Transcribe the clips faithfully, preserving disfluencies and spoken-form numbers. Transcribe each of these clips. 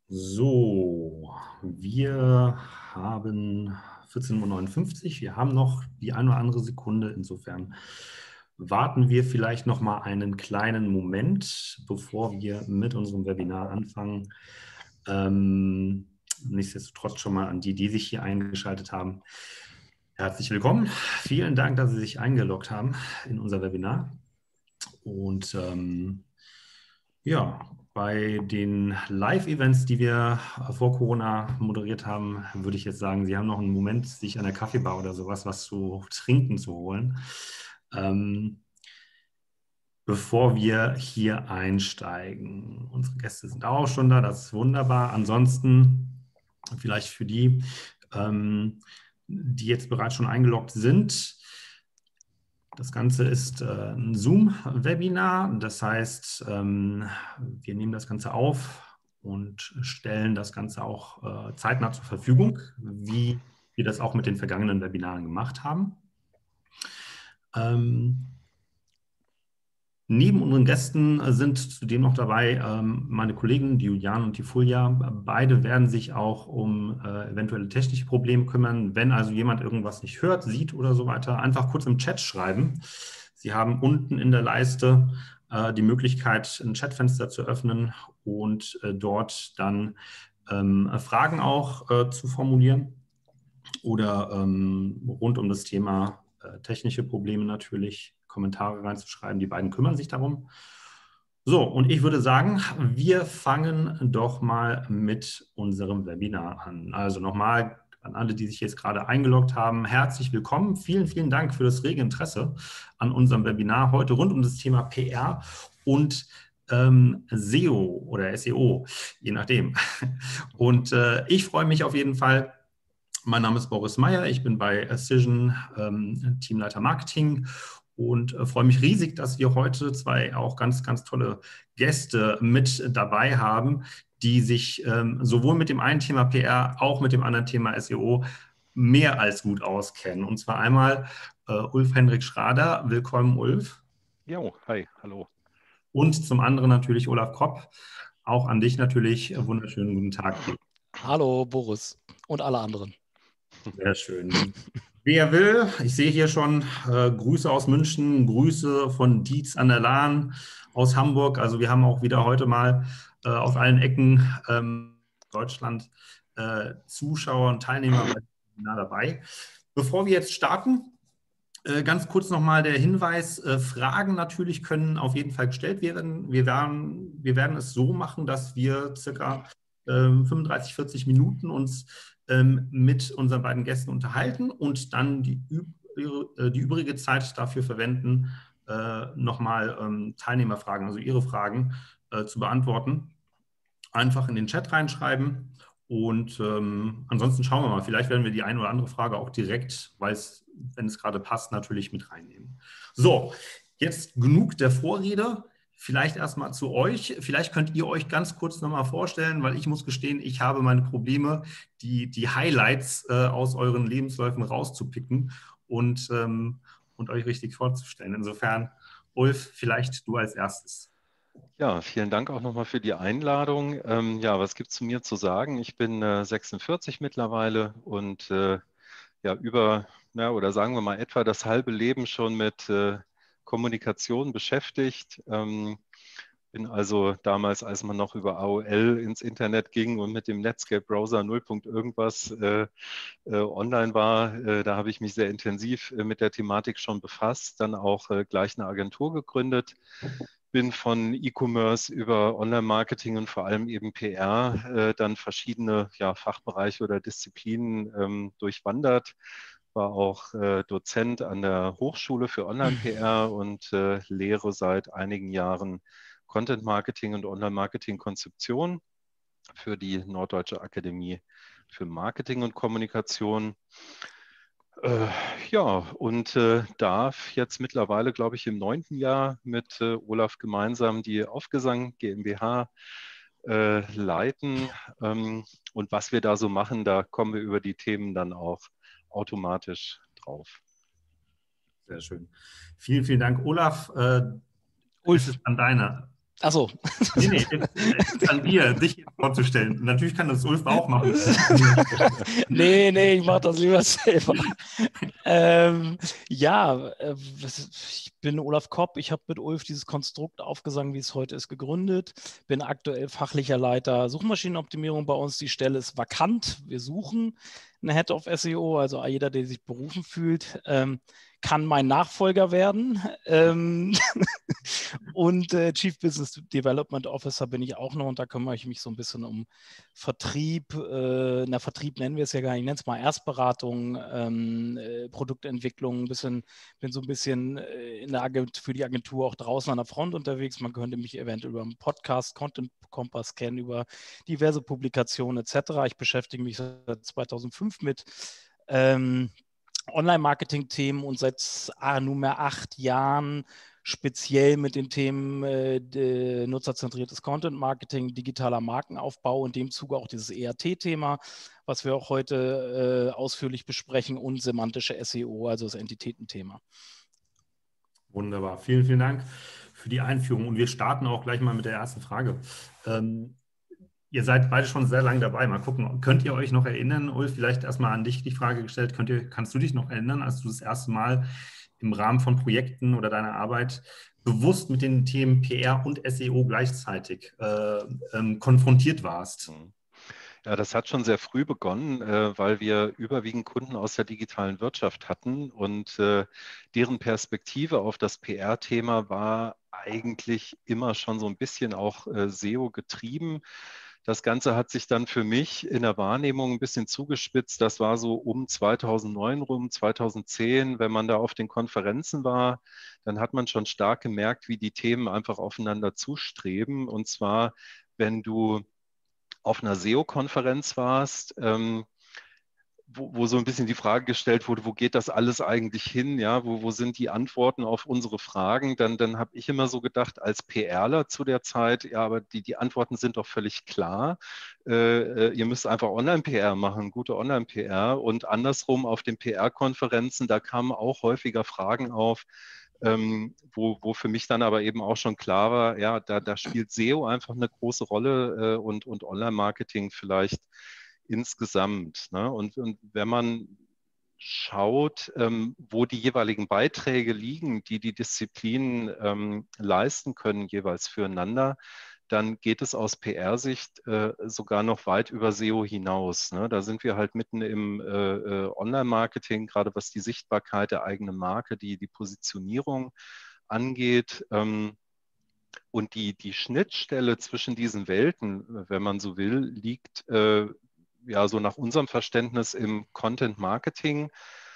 So, wir haben vierzehn Uhr neunundfünfzig. Wir haben noch die eine oder andere Sekunde. Insofern warten wir vielleicht noch mal einen kleinen Moment, bevor wir mit unserem Webinar anfangen. Ähm, nichtsdestotrotz schon mal an die, die sich hier eingeschaltet haben. Herzlich willkommen. Vielen Dank, dass Sie sich eingeloggt haben in unser Webinar. Und ähm, ja, bei den Live-Events, die wir vor Corona moderiert haben, würde ich jetzt sagen, Sie haben noch einen Moment, sich an der Kaffeebar oder sowas was zu trinken zu holen, ähm, bevor wir hier einsteigen. Unsere Gäste sind auch schon da, das ist wunderbar. Ansonsten vielleicht für die, ähm, die jetzt bereits schon eingeloggt sind. Das Ganze ist äh, ein Zoom-Webinar, das heißt, ähm, wir nehmen das Ganze auf und stellen das Ganze auch äh, zeitnah zur Verfügung, wie wir das auch mit den vergangenen Webinaren gemacht haben. Ähm, Neben unseren Gästen sind zudem noch dabei ähm, meine Kollegen, die Juliane und die Fulja. Beide werden sich auch um äh, eventuelle technische Probleme kümmern. Wenn also jemand irgendwas nicht hört, sieht oder so weiter, einfach kurz im Chat schreiben. Sie haben unten in der Leiste äh, die Möglichkeit, ein Chatfenster zu öffnen und äh, dort dann ähm, Fragen auch äh, zu formulieren oder ähm, rund um das Thema äh, technische Probleme natürlich Kommentare reinzuschreiben. Die beiden kümmern sich darum. So, und ich würde sagen, wir fangen doch mal mit unserem Webinar an. Also nochmal an alle, die sich jetzt gerade eingeloggt haben, herzlich willkommen. Vielen, vielen Dank für das rege Interesse an unserem Webinar heute rund um das Thema P R und ähm, S E O oder S E O, je nachdem. Und äh, ich freue mich auf jeden Fall. Mein Name ist Boris Meyer, ich bin bei Cision ähm, Teamleiter Marketing und äh, freue mich riesig, dass wir heute zwei auch ganz, ganz tolle Gäste mit dabei haben, die sich ähm, sowohl mit dem einen Thema P R, auch mit dem anderen Thema S E O mehr als gut auskennen. Und zwar einmal äh, Ulf Hendrik Schrader. Willkommen, Ulf. Jo, hi, hallo. Und zum anderen natürlich Olaf Kopp. Auch an dich natürlich wunderschönen guten Tag. Hallo Boris und alle anderen. Sehr schön. Wer will, ich sehe hier schon äh, Grüße aus München, Grüße von Dietz an der Lahn aus Hamburg. Also wir haben auch wieder heute mal äh, aus allen Ecken ähm, Deutschland äh, Zuschauer und Teilnehmer bei dem Webinar dabei. Bevor wir jetzt starten, äh, ganz kurz nochmal der Hinweis, äh, Fragen natürlich können auf jeden Fall gestellt werden. Wir werden, wir werden es so machen, dass wir circa ähm, fünfunddreißig, vierzig Minuten uns ähm, mit unseren beiden Gästen unterhalten und dann die, äh, die übrige Zeit dafür verwenden, äh, nochmal ähm, Teilnehmerfragen, also Ihre Fragen äh, zu beantworten. Einfach in den Chat reinschreiben und ähm, ansonsten schauen wir mal, vielleicht werden wir die eine oder andere Frage auch direkt, weil es, wenn es gerade passt, natürlich mit reinnehmen. So, jetzt genug der Vorrede. Vielleicht erstmal zu euch. Vielleicht könnt ihr euch ganz kurz nochmal vorstellen, weil ich muss gestehen, ich habe meine Probleme, die, die Highlights äh, aus euren Lebensläufen rauszupicken und, ähm, und euch richtig vorzustellen. Insofern, Ulf, vielleicht du als erstes. Ja, vielen Dank auch nochmal für die Einladung. Ähm, ja, was gibt es zu mir zu sagen? Ich bin äh, sechsundvierzig mittlerweile und äh, ja, über, ja, oder sagen wir mal etwa das halbe Leben schon mit äh, Kommunikation beschäftigt. Ähm, bin also damals, als man noch über A O L ins Internet ging und mit dem Netscape-Browser null. Irgendwas äh, äh, online war, äh, da habe ich mich sehr intensiv äh, mit der Thematik schon befasst, dann auch äh, gleich eine Agentur gegründet. Bin von E-Commerce über Online-Marketing und vor allem eben P R äh, dann verschiedene ja, Fachbereiche oder Disziplinen ähm, durchwandert. War auch äh, Dozent an der Hochschule für Online-P R und äh, lehre seit einigen Jahren Content-Marketing und Online-Marketing-Konzeption für die Norddeutsche Akademie für Marketing und Kommunikation. Äh, ja, und äh, darf jetzt mittlerweile, glaube ich, im neunten Jahr mit äh, Olaf gemeinsam die Aufgesang GmbH äh, leiten. Ähm, und was wir da so machen, da kommen wir über die Themen dann auch automatisch drauf. Sehr schön. Vielen, vielen Dank, Olaf. Äh, ist es Ulf, an deiner? Achso. Nee, nee, es ist an dir, dich jetzt vorzustellen. Natürlich kann das Ulf auch machen. nee, nee, ich mache das lieber selber. ähm, ja, äh, ich bin Olaf Kopp. Ich habe mit Ulf dieses Konstrukt Aufgesang, wie es heute ist, gegründet. Bin aktuell fachlicher Leiter Suchmaschinenoptimierung bei uns. Die Stelle ist vakant. Wir suchen eine Head of S E O, also jeder, der sich berufen fühlt, ähm, kann mein Nachfolger werden. Ähm, und äh, Chief Business Development Officer bin ich auch noch und da kümmere ich mich so ein bisschen um Vertrieb. Äh, na, Vertrieb nennen wir es ja gar nicht, ich nenne es mal Erstberatung, ähm, äh, Produktentwicklung, ein bisschen, bin so ein bisschen äh, in der Agent, für die Agentur auch draußen an der Front unterwegs. Man könnte mich eventuell über einen Podcast, Content Kompass kennen, über diverse Publikationen et cetera. Ich beschäftige mich seit zweitausendfünf mit ähm, Online-Marketing-Themen und seit ah, nunmehr acht Jahren speziell mit den Themen äh, nutzerzentriertes Content-Marketing, digitaler Markenaufbau, in dem Zuge auch dieses E R T-Thema, was wir auch heute äh, ausführlich besprechen, und semantische S E O, also das Entitätenthema. Wunderbar. Vielen, vielen Dank für die Einführung. Und wir starten auch gleich mal mit der ersten Frage. Ähm, ihr seid beide schon sehr lange dabei. Mal gucken, könnt ihr euch noch erinnern, Ulf, vielleicht erstmal an dich die Frage gestellt, könnt ihr, kannst du dich noch erinnern, als du das erste Mal im Rahmen von Projekten oder deiner Arbeit bewusst mit den Themen P R und S E O gleichzeitig äh, ähm, konfrontiert warst? Ja, das hat schon sehr früh begonnen, äh, weil wir überwiegend Kunden aus der digitalen Wirtschaft hatten und äh, deren Perspektive auf das P R-Thema war eigentlich immer schon so ein bisschen auch äh, S E O getrieben. Das Ganze hat sich dann für mich in der Wahrnehmung ein bisschen zugespitzt. Das war so um zweitausendneun rum, zweitausendzehn, wenn man da auf den Konferenzen war, dann hat man schon stark gemerkt, wie die Themen einfach aufeinander zustreben. Und zwar, wenn du auf einer S E O-Konferenz warst, ähm, wo, wo so ein bisschen die Frage gestellt wurde, wo geht das alles eigentlich hin? Ja, wo, wo sind die Antworten auf unsere Fragen? Dann, dann habe ich immer so gedacht, als PRler zu der Zeit, ja, aber die, die Antworten sind doch völlig klar. Äh, ihr müsst einfach Online-P R machen, gute Online-P R. Und andersrum auf den P R-Konferenzen, da kamen auch häufiger Fragen auf, Ähm, wo, wo für mich dann aber eben auch schon klar war, ja, da, da spielt S E O einfach eine große Rolle äh, und, und Online-Marketing vielleicht insgesamt. Ne? Und, und wenn man schaut, ähm, wo die jeweiligen Beiträge liegen, die die Disziplinen ähm, leisten können, jeweils füreinander, dann geht es aus P R-Sicht äh, sogar noch weit über S E O hinaus. Ne? Da sind wir halt mitten im äh, äh, Online-Marketing, gerade was die Sichtbarkeit der eigenen Marke, die, die Positionierung angeht. Ähm, und die, die Schnittstelle zwischen diesen Welten, wenn man so will, liegt äh, ja so nach unserem Verständnis im Content Marketing.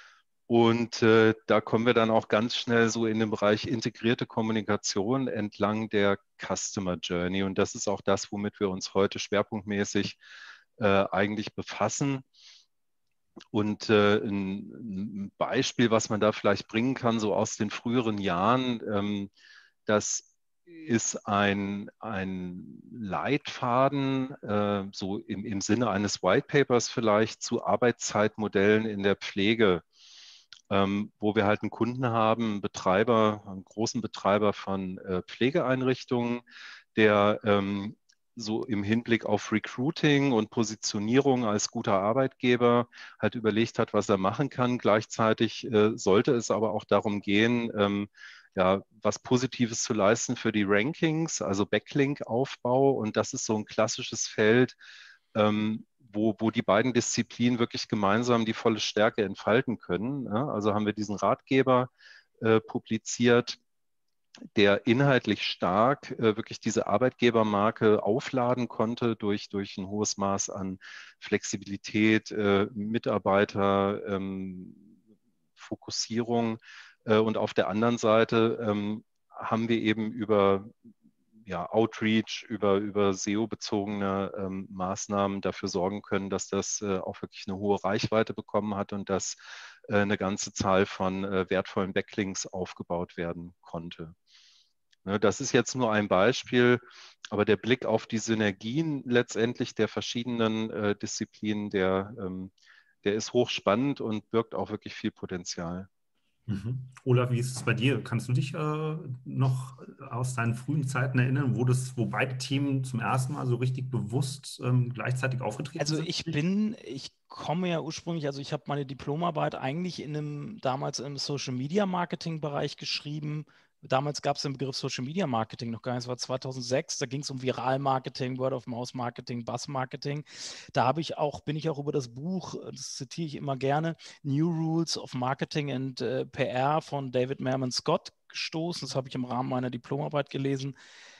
Und äh, da kommen wir dann auch ganz schnell so in den Bereich integrierte Kommunikation entlang der Customer Journey. Und das ist auch das, womit wir uns heute schwerpunktmäßig äh, eigentlich befassen. Und äh, ein, ein Beispiel, was man da vielleicht bringen kann, so aus den früheren Jahren, ähm, das ist ein, ein Leitfaden, äh, so im, im Sinne eines White Papers vielleicht, zu Arbeitszeitmodellen in der Pflege, ähm, wo wir halt einen Kunden haben, einen Betreiber, einen großen Betreiber von äh, Pflegeeinrichtungen, der ähm, so im Hinblick auf Recruiting und Positionierung als guter Arbeitgeber halt überlegt hat, was er machen kann. Gleichzeitig äh, sollte es aber auch darum gehen, ähm, ja, was Positives zu leisten für die Rankings, also Backlink-Aufbau. Und das ist so ein klassisches Feld, ähm, wo, wo die beiden Disziplinen wirklich gemeinsam die volle Stärke entfalten können. Ja? Also haben wir diesen Ratgeber äh, publiziert, der inhaltlich stark äh, wirklich diese Arbeitgebermarke aufladen konnte durch, durch ein hohes Maß an Flexibilität, äh, Mitarbeiter, ähm, Fokussierung. Äh, und auf der anderen Seite ähm, haben wir eben über ja, Outreach, über, über S E O-bezogene ähm, Maßnahmen dafür sorgen können, dass das äh, auch wirklich eine hohe Reichweite bekommen hat und dass äh, eine ganze Zahl von äh, wertvollen Backlinks aufgebaut werden konnte. Ne, das ist jetzt nur ein Beispiel, aber der Blick auf die Synergien letztendlich der verschiedenen äh, Disziplinen, der, ähm, der ist hochspannend und birgt auch wirklich viel Potenzial. Mhm. Olaf, wie ist es bei dir? Kannst du dich äh, noch aus deinen frühen Zeiten erinnern, wo das, wo beide Themen zum ersten Mal so richtig bewusst ähm, gleichzeitig aufgetreten Also sind? ich bin, ich komme ja ursprünglich, also ich habe meine Diplomarbeit eigentlich in einem, damals im Social Media Marketing Bereich geschrieben. Damals gab es den Begriff Social Media Marketing noch gar nicht, es war zweitausendsechs, da ging es um Viral-Marketing, Word-of-Mouth-Marketing, Buzz-Marketing. Da habe ich auch, bin ich auch über das Buch, das zitiere ich immer gerne, New Rules of Marketing and äh, P R von David Merman Scott gestoßen. Das habe ich im Rahmen meiner Diplomarbeit gelesen.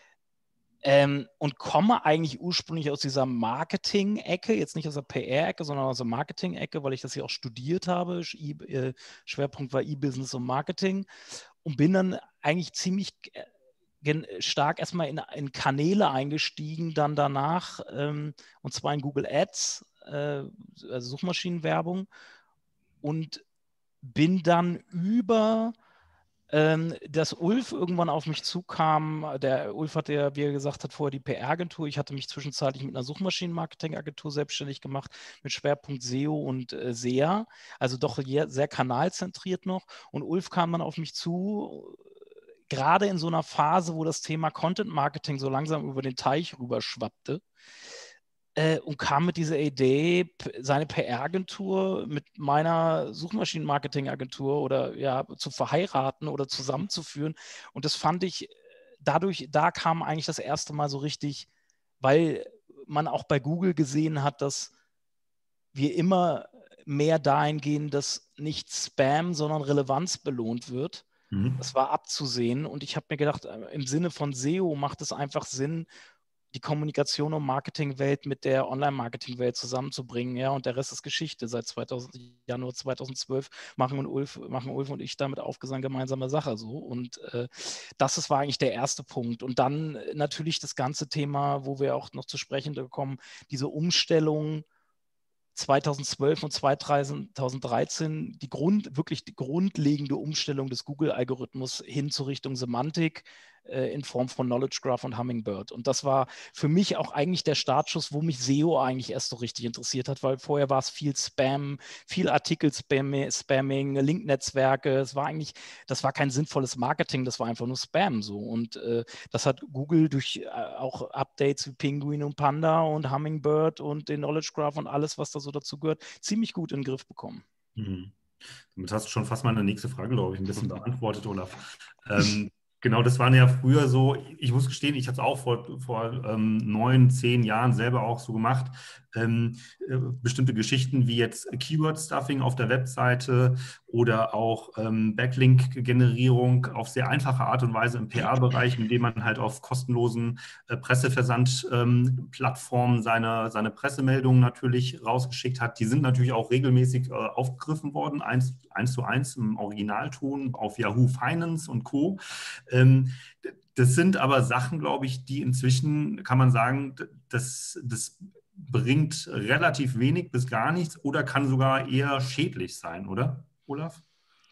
Ähm, und komme eigentlich ursprünglich aus dieser Marketing-Ecke, jetzt nicht aus der P R-Ecke, sondern aus der Marketing-Ecke, weil ich das ja auch studiert habe. I, äh, Schwerpunkt war E-Business und Marketing und bin dann eigentlich ziemlich gen- stark erstmal in, in Kanäle eingestiegen, dann danach, ähm, und zwar in Google Ads, äh, also Suchmaschinenwerbung, und bin dann über ähm, dass Ulf irgendwann auf mich zukam. Der Ulf hatte ja, wie er gesagt hat, vorher die P R-Agentur. Ich hatte mich zwischenzeitlich mit einer Suchmaschinen-Marketing-Agentur selbstständig gemacht, mit Schwerpunkt S E O und äh, S E A, also doch je- sehr kanalzentriert noch. Und Ulf kam dann auf mich zu, gerade in so einer Phase, wo das Thema Content-Marketing so langsam über den Teich rüberschwappte. Äh, und kam mit dieser Idee, p- seine P R-Agentur mit meiner Suchmaschinen-Marketing-Agentur oder ja, zu verheiraten oder zusammenzuführen. Und das fand ich, dadurch, da kam eigentlich das erste Mal so richtig, weil man auch bei Google gesehen hat, dass wir immer mehr dahin gehen, dass nicht Spam, sondern Relevanz belohnt wird. Mhm. Das war abzusehen. Und ich habe mir gedacht, äh, im Sinne von S E O macht es einfach Sinn, die Kommunikation und Marketingwelt mit der Online-Marketing-Welt zusammenzubringen. Ja, und der Rest ist Geschichte. Seit zweitausend, Januar zweitausendzwölf machen, und Ulf, machen Ulf und ich damit Aufgesang gemeinsame Sache so. Und äh, das ist, war eigentlich der erste Punkt. Und dann äh, natürlich das ganze Thema, wo wir auch noch zu sprechen kommen, diese Umstellung zweitausendzwölf und zweitausenddreizehn die Grund, wirklich die grundlegende Umstellung des Google-Algorithmus hin zur Richtung Semantik äh, in Form von Knowledge Graph und Hummingbird. Und das war für mich auch eigentlich der Startschuss, wo mich S E O eigentlich erst so richtig interessiert hat, weil vorher war es viel Spam, viel Artikel-Spamming, Link-Netzwerke. Es war eigentlich, das war kein sinnvolles Marketing, das war einfach nur Spam so. Und äh, das hat Google durch äh, auch Updates wie Penguin und Panda und Hummingbird und den Knowledge Graph und alles, was da so dazu gehört, ziemlich gut in den Griff bekommen. Mhm. Damit hast du schon fast meine nächste Frage, glaube ich, ein bisschen beantwortet, Olaf. Ähm, genau, das waren ja früher so, ich muss gestehen, ich hatte es auch vor, vor ähm, neun, zehn Jahren selber auch so gemacht. Ähm, äh, bestimmte Geschichten wie jetzt Keyword-Stuffing auf der Webseite oder auch ähm, Backlink-Generierung auf sehr einfache Art und Weise im P R-Bereich, indem man halt auf kostenlosen äh, Presseversand-Plattformen ähm, seine, seine Pressemeldungen natürlich rausgeschickt hat. Die sind natürlich auch regelmäßig äh, aufgegriffen worden, eins, eins zu eins im Originalton auf Yahoo Finance und Co. Ähm, das sind aber Sachen, glaube ich, die inzwischen, kann man sagen, das, das bringt relativ wenig bis gar nichts oder kann sogar eher schädlich sein, oder, Olaf?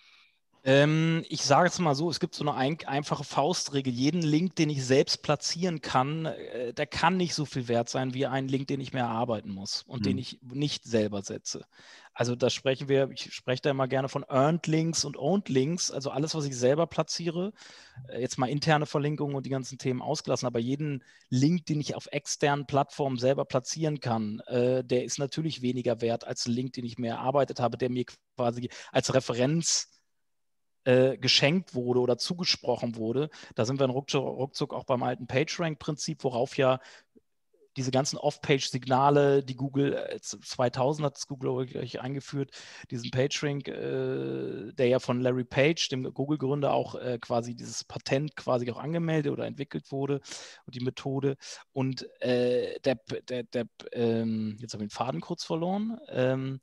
Ähm, ich sage es mal so, es gibt so eine ein, einfache Faustregel. Jeden Link, den ich selbst platzieren kann, äh, der kann nicht so viel wert sein wie ein Link, den ich mir erarbeiten muss und den Hm. ich nicht selber setze. Also da sprechen wir, ich spreche da immer gerne von Earned Links und Owned Links, also alles, was ich selber platziere. Äh, jetzt mal interne Verlinkungen und die ganzen Themen ausgelassen, aber jeden Link, den ich auf externen Plattformen selber platzieren kann, äh, der ist natürlich weniger wert als ein Link, den ich mir erarbeitet habe, der mir quasi als Referenz äh, geschenkt wurde oder zugesprochen wurde. Da sind wir dann ruckzuck, ruckzuck auch beim alten PageRank-Prinzip, worauf ja diese ganzen Off-Page-Signale, die Google äh, zweitausend hat das Google gleich eingeführt, diesen PageRank, äh, der ja von Larry Page, dem Google-Gründer, auch äh, quasi dieses Patent quasi auch angemeldet oder entwickelt wurde und die Methode. Und äh, der, der, der ähm, jetzt habe ich den Faden kurz verloren. Ähm,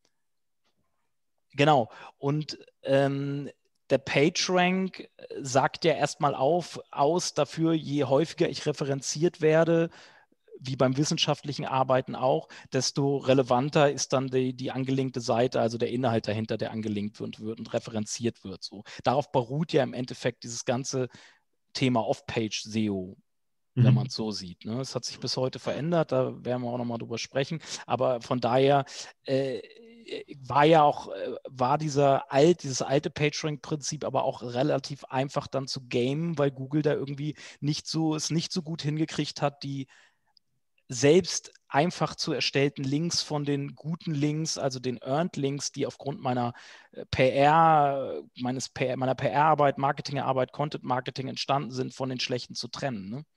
genau. Und ähm, der PageRank sagt ja erstmal auf, aus dafür, je häufiger ich referenziert werde, wie beim wissenschaftlichen Arbeiten auch, desto relevanter ist dann die, die angelinkte Seite, also der Inhalt dahinter, der angelinkt wird, wird und referenziert wird. So. Darauf beruht ja im Endeffekt dieses ganze Thema Off-Page-S E O, wenn man Mhm. es so sieht. Ne? Es hat sich bis heute verändert, da werden wir auch nochmal drüber sprechen. Aber von daher, äh, war ja auch, war dieser alt, dieses alte PageRank-Prinzip aber auch relativ einfach dann zu gamen, weil Google da irgendwie nicht so, es nicht so gut hingekriegt hat, die selbst einfach zu erstellten Links von den guten Links, also den Earned Links, die aufgrund meiner P R, meines P R, meiner P R-Arbeit, Marketingarbeit, Content-Marketing entstanden sind, von den schlechten zu trennen. Ne?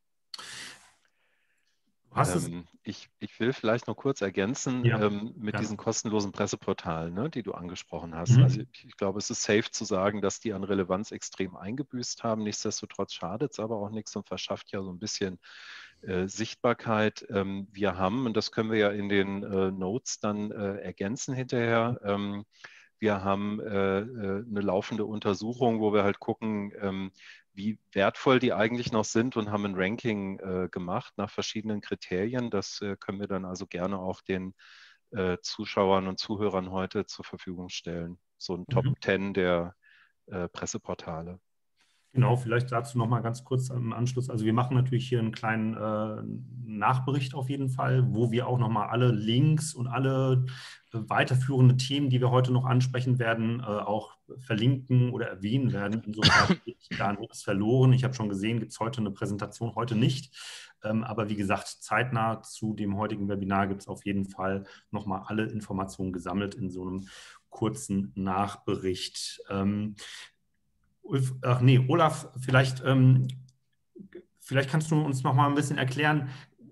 Ähm, ich, ich will vielleicht noch kurz ergänzen ja, ähm, mit ja. diesen kostenlosen Presseportalen, ne, die du angesprochen hast. Mhm. Also ich, ich glaube, es ist safe zu sagen, dass die an Relevanz extrem eingebüßt haben. Nichtsdestotrotz schadet es aber auch nichts und verschafft ja so ein bisschen äh, Sichtbarkeit. Ähm, wir haben, und das können wir ja in den äh, Notes dann äh, ergänzen hinterher, ähm, wir haben äh, äh, eine laufende Untersuchung, wo wir halt gucken, ähm, wie wertvoll die eigentlich noch sind und haben ein Ranking äh, gemacht nach verschiedenen Kriterien. Das äh, können wir dann also gerne auch den äh, Zuschauern und Zuhörern heute zur Verfügung stellen. So ein Top Mhm. zehn der äh, Presseportale. Genau, vielleicht dazu noch mal ganz kurz im Anschluss. Also wir machen natürlich hier einen kleinen äh, Nachbericht auf jeden Fall, wo wir auch noch mal alle Links und alle äh, weiterführenden Themen, die wir heute noch ansprechen werden, äh, auch verlinken oder erwähnen werden. Insofern geht da nichts verloren. Ich habe schon gesehen, gibt es heute eine Präsentation, heute nicht. Ähm, aber wie gesagt, zeitnah zu dem heutigen Webinar gibt es auf jeden Fall noch mal alle Informationen gesammelt in so einem kurzen Nachbericht. Ähm, Ulf, ach nee, Olaf, vielleicht, ähm, vielleicht kannst du uns noch mal ein bisschen erklären,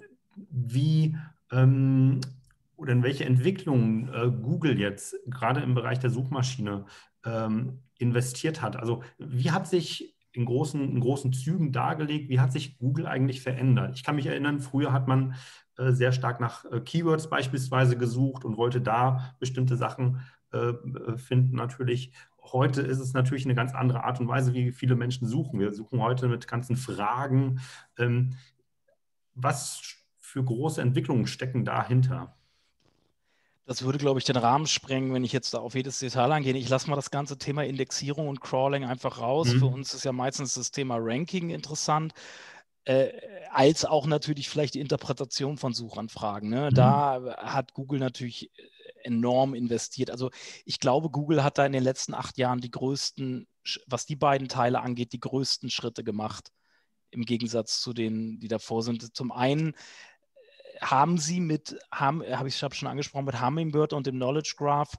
wie ähm, oder in welche Entwicklungen äh, Google jetzt gerade im Bereich der Suchmaschine ähm, investiert hat. Also wie hat sich in großen, in großen Zügen dargelegt, wie hat sich Google eigentlich verändert? Ich kann mich erinnern, früher hat man äh, sehr stark nach äh, Keywords beispielsweise gesucht und wollte da bestimmte Sachen äh, finden natürlich. Heute ist es natürlich eine ganz andere Art und Weise, wie viele Menschen suchen. Wir suchen heute mit ganzen Fragen. Ähm, was für große Entwicklungen stecken dahinter? Das würde, glaube ich, den Rahmen sprengen, wenn ich jetzt da auf jedes Detail eingehe. Ich lasse mal das ganze Thema Indexierung und Crawling einfach raus. Mhm. Für uns ist ja meistens das Thema Ranking interessant. Äh, als auch natürlich vielleicht die Interpretation von Suchanfragen. Ne? Mhm. Da hat Google natürlich enorm investiert. Also ich glaube, Google hat da in den letzten acht Jahren die größten, was die beiden Teile angeht, die größten Schritte gemacht, im Gegensatz zu denen, die davor sind. Zum einen haben sie mit, haben, habe ich schon angesprochen, mit Hummingbird und dem Knowledge Graph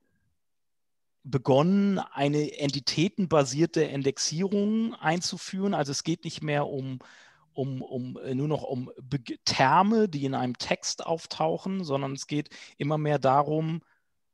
begonnen, eine entitätenbasierte Indexierung einzuführen. Also es geht nicht mehr um Um, um, nur noch um Terme, die in einem Text auftauchen, sondern es geht immer mehr darum,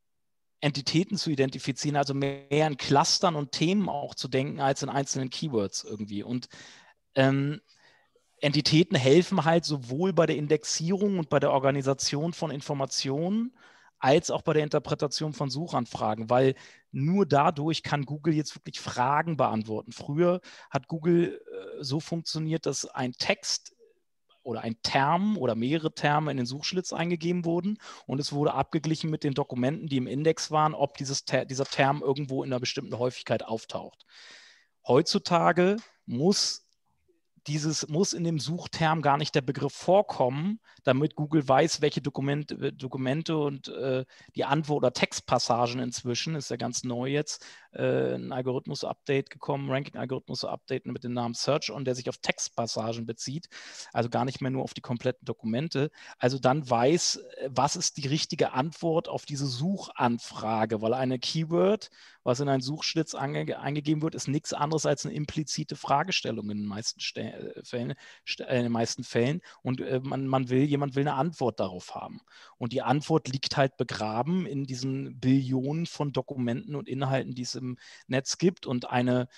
Entitäten zu identifizieren, also mehr in Clustern und Themen auch zu denken, als in einzelnen Keywords irgendwie. Und ähm, Entitäten helfen halt sowohl bei der Indexierung und bei der Organisation von Informationen, als auch bei der Interpretation von Suchanfragen, weil nur dadurch kann Google jetzt wirklich Fragen beantworten. Früher hat Google äh, so funktioniert, dass ein Text oder ein Term oder mehrere Terme in den Suchschlitz eingegeben wurden und es wurde abgeglichen mit den Dokumenten, die im Index waren, ob dieses Ter- dieser Term irgendwo in einer bestimmten Häufigkeit auftaucht. Heutzutage muss dieses muss in dem Suchterm gar nicht der Begriff vorkommen, damit Google weiß, welche Dokumente, Dokumente und äh, die Antwort oder Textpassagen inzwischen, ist ja ganz neu jetzt, äh, ein Algorithmus-Update gekommen, Ranking-Algorithmus-Update mit dem Namen Search On, der sich auf Textpassagen bezieht, also gar nicht mehr nur auf die kompletten Dokumente. Also dann weiß, was ist die richtige Antwort auf diese Suchanfrage, weil eine Keyword, was in einen Suchschlitz ange eingegeben wird, ist nichts anderes als eine implizite Fragestellung in den meisten Stellen. Fällen, in den meisten Fällen und äh, man, man will, jemand will eine Antwort darauf haben. Und die Antwort liegt halt begraben in diesen Billionen von Dokumenten und Inhalten, die es im Netz gibt und eine,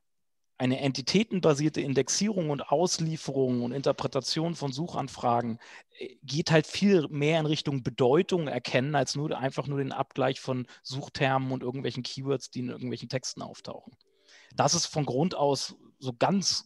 eine entitätenbasierte Indexierung und Auslieferung und Interpretation von Suchanfragen geht halt viel mehr in Richtung Bedeutung erkennen, als nur einfach nur den Abgleich von Suchtermen und irgendwelchen Keywords, die in irgendwelchen Texten auftauchen. Das ist von Grund aus so ganz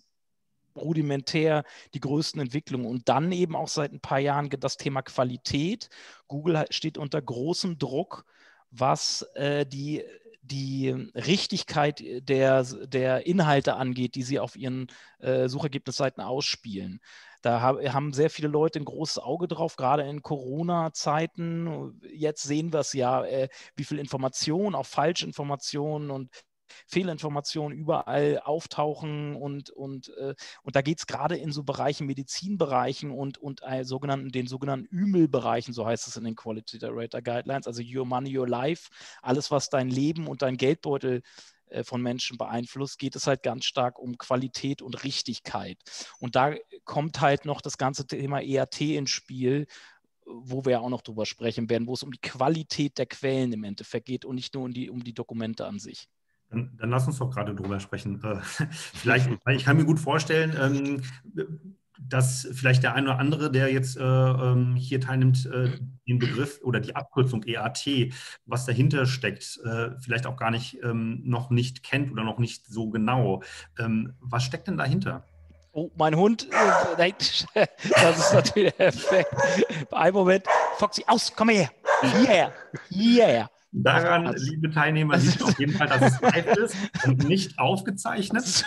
rudimentär die größten Entwicklungen. Und dann eben auch seit ein paar Jahren das Thema Qualität. Google steht unter großem Druck, was äh, die, die Richtigkeit der, der Inhalte angeht, die sie auf ihren äh, Suchergebnisseiten ausspielen. Da haben sehr viele Leute ein großes Auge drauf, gerade in Corona-Zeiten. Jetzt sehen wir es ja, äh, wie viel Information, auch Falschinformationen und Fehlinformationen überall auftauchen und, und, äh, und da geht es gerade in so Bereichen, Medizinbereichen und, und äh, sogenannten, den sogenannten Ü M L-Bereichen, so heißt es in den Quality Rater Guidelines, also Your Money, Your Life, alles, was dein Leben und dein Geldbeutel äh, von Menschen beeinflusst, geht es halt ganz stark um Qualität und Richtigkeit. Und da kommt halt noch das ganze Thema E R T ins Spiel, wo wir ja auch noch drüber sprechen werden, wo es um die Qualität der Quellen im Endeffekt geht und nicht nur um die, um die Dokumente an sich. Dann, dann lass uns doch gerade drüber sprechen. Äh, vielleicht, weil ich kann mir gut vorstellen, ähm, dass vielleicht der eine oder andere, der jetzt äh, ähm, hier teilnimmt, äh, den Begriff oder die Abkürzung E A T, was dahinter steckt, äh, vielleicht auch gar nicht ähm, noch nicht kennt oder noch nicht so genau. Ähm, was steckt denn dahinter? Oh, mein Hund, äh, nein, das ist natürlich der Effekt. Ein Moment, Foxy, aus, komm her, hierher, hierher. Daran, liebe Teilnehmer, liegt auf jeden Fall, dass es live ist und nicht aufgezeichnet.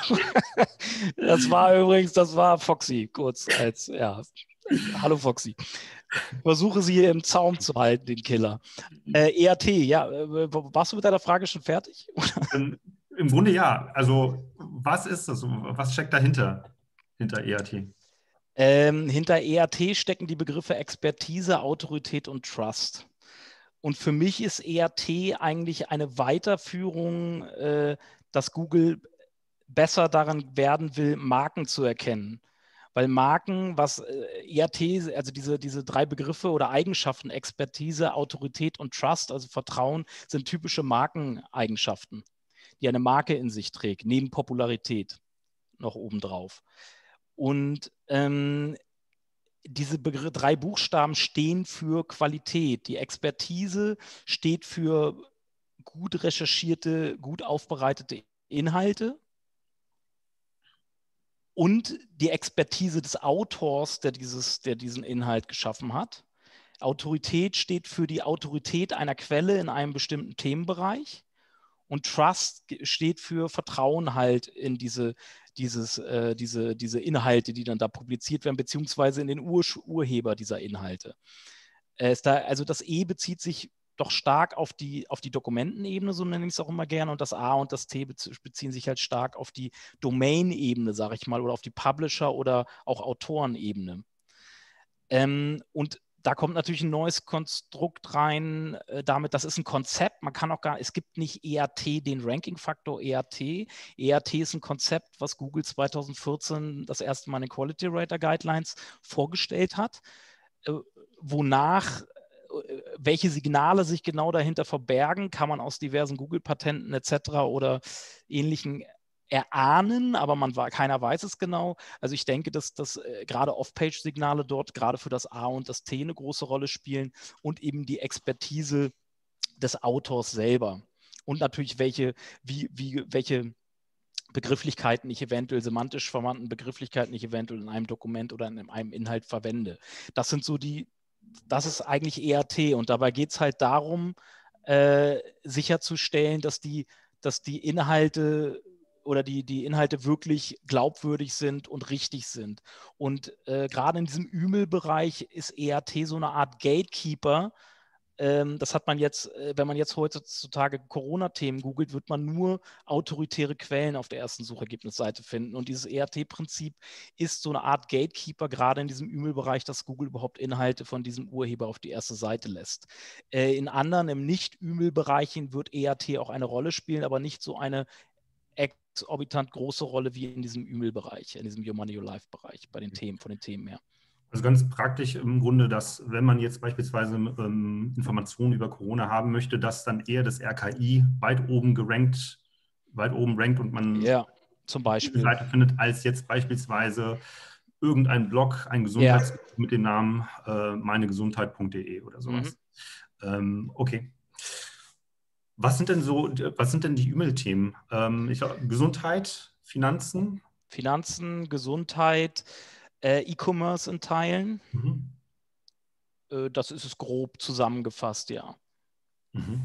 Das war übrigens, das war Foxy, kurz als, ja. Hallo Foxy. Ich versuche sie hier im Zaum zu halten, den Killer. Äh, E R T, ja, warst du mit deiner Frage schon fertig? Ähm, Im Grunde ja. Also, was ist das? Was steckt dahinter, hinter E R T? Ähm, hinter E R T stecken die Begriffe Expertise, Autorität und Trust. Und für mich ist E R T eigentlich eine Weiterführung, äh, dass Google besser daran werden will, Marken zu erkennen. Weil Marken, was äh, E R T, also diese, diese drei Begriffe oder Eigenschaften, Expertise, Autorität und Trust, also Vertrauen, sind typische Markeneigenschaften, die eine Marke in sich trägt, neben Popularität noch obendrauf. Und ähm, diese Begr- drei Buchstaben stehen für Qualität. Die Expertise steht für gut recherchierte, gut aufbereitete Inhalte. Und die Expertise des Autors, der, dieses, der diesen Inhalt geschaffen hat. Autorität steht für die Autorität einer Quelle in einem bestimmten Themenbereich. Und Trust steht für Vertrauen halt in diese, dieses, äh, diese, diese Inhalte, die dann da publiziert werden, beziehungsweise in den Ur Urheber dieser Inhalte. Äh, ist da, also das E bezieht sich doch stark auf die, auf die Dokumentenebene, so nenne ich es auch immer gerne, und das A und das T beziehen sich halt stark auf die Domain-Ebene, sage ich mal, oder auf die Publisher- oder auch Autorenebene. Ähm, und da kommt natürlich ein neues Konstrukt rein, äh, damit, das ist ein Konzept, man kann auch gar, es gibt nicht E R T, den Ranking-Faktor E R T. E R T ist ein Konzept, was Google zweitausendvierzehn das erste Mal in den Quality Rater Guidelines vorgestellt hat, äh, wonach welche Signale sich genau dahinter verbergen, kann man aus diversen Google-Patenten et cetera oder ähnlichen erahnen, aber man war, keiner weiß es genau. Also ich denke, dass, dass äh, gerade Off-Page-Signale dort gerade für das A und das T eine große Rolle spielen und eben die Expertise des Autors selber. Und natürlich welche, wie, wie, welche Begrifflichkeiten ich eventuell, semantisch verwandten Begrifflichkeiten ich eventuell in einem Dokument oder in einem Inhalt verwende. Das sind so die, das ist eigentlich E R T und dabei geht es halt darum, äh, sicherzustellen, dass die, dass die Inhalte oder die, die Inhalte wirklich glaubwürdig sind und richtig sind. Und äh, gerade in diesem Ü M L-Bereich ist E R T so eine Art Gatekeeper. Ähm, das hat man jetzt, äh, wenn man jetzt heutzutage Corona-Themen googelt, wird man nur autoritäre Quellen auf der ersten Suchergebnisseite finden. Und dieses E R T-Prinzip ist so eine Art Gatekeeper, gerade in diesem Ü M L-Bereich, dass Google überhaupt Inhalte von diesem Urheber auf die erste Seite lässt. Äh, in anderen, im Nicht-Ü M L-Bereichen wird E R T auch eine Rolle spielen, aber nicht so eine exorbitant große Rolle wie in diesem Ü M L-Bereich, in diesem Your Money, Your Life-Bereich, bei den Themen, von den Themen her. Also ganz praktisch im Grunde, dass wenn man jetzt beispielsweise ähm, Informationen über Corona haben möchte, dass dann eher das R K I weit oben gerankt, weit oben rankt und man ja, zum Beispiel. eine Seite findet, als jetzt beispielsweise irgendein Blog, ein Gesundheitsblog ja. mit dem Namen äh, meinegesundheit punkt de oder sowas. Mhm. Ähm, okay. Was sind denn so, was sind denn die Ü M L-Themen? Ähm, ich glaube, Gesundheit, Finanzen? Finanzen, Gesundheit, äh, E-Commerce in Teilen. Mhm. Äh, das ist es grob zusammengefasst, ja. Mhm.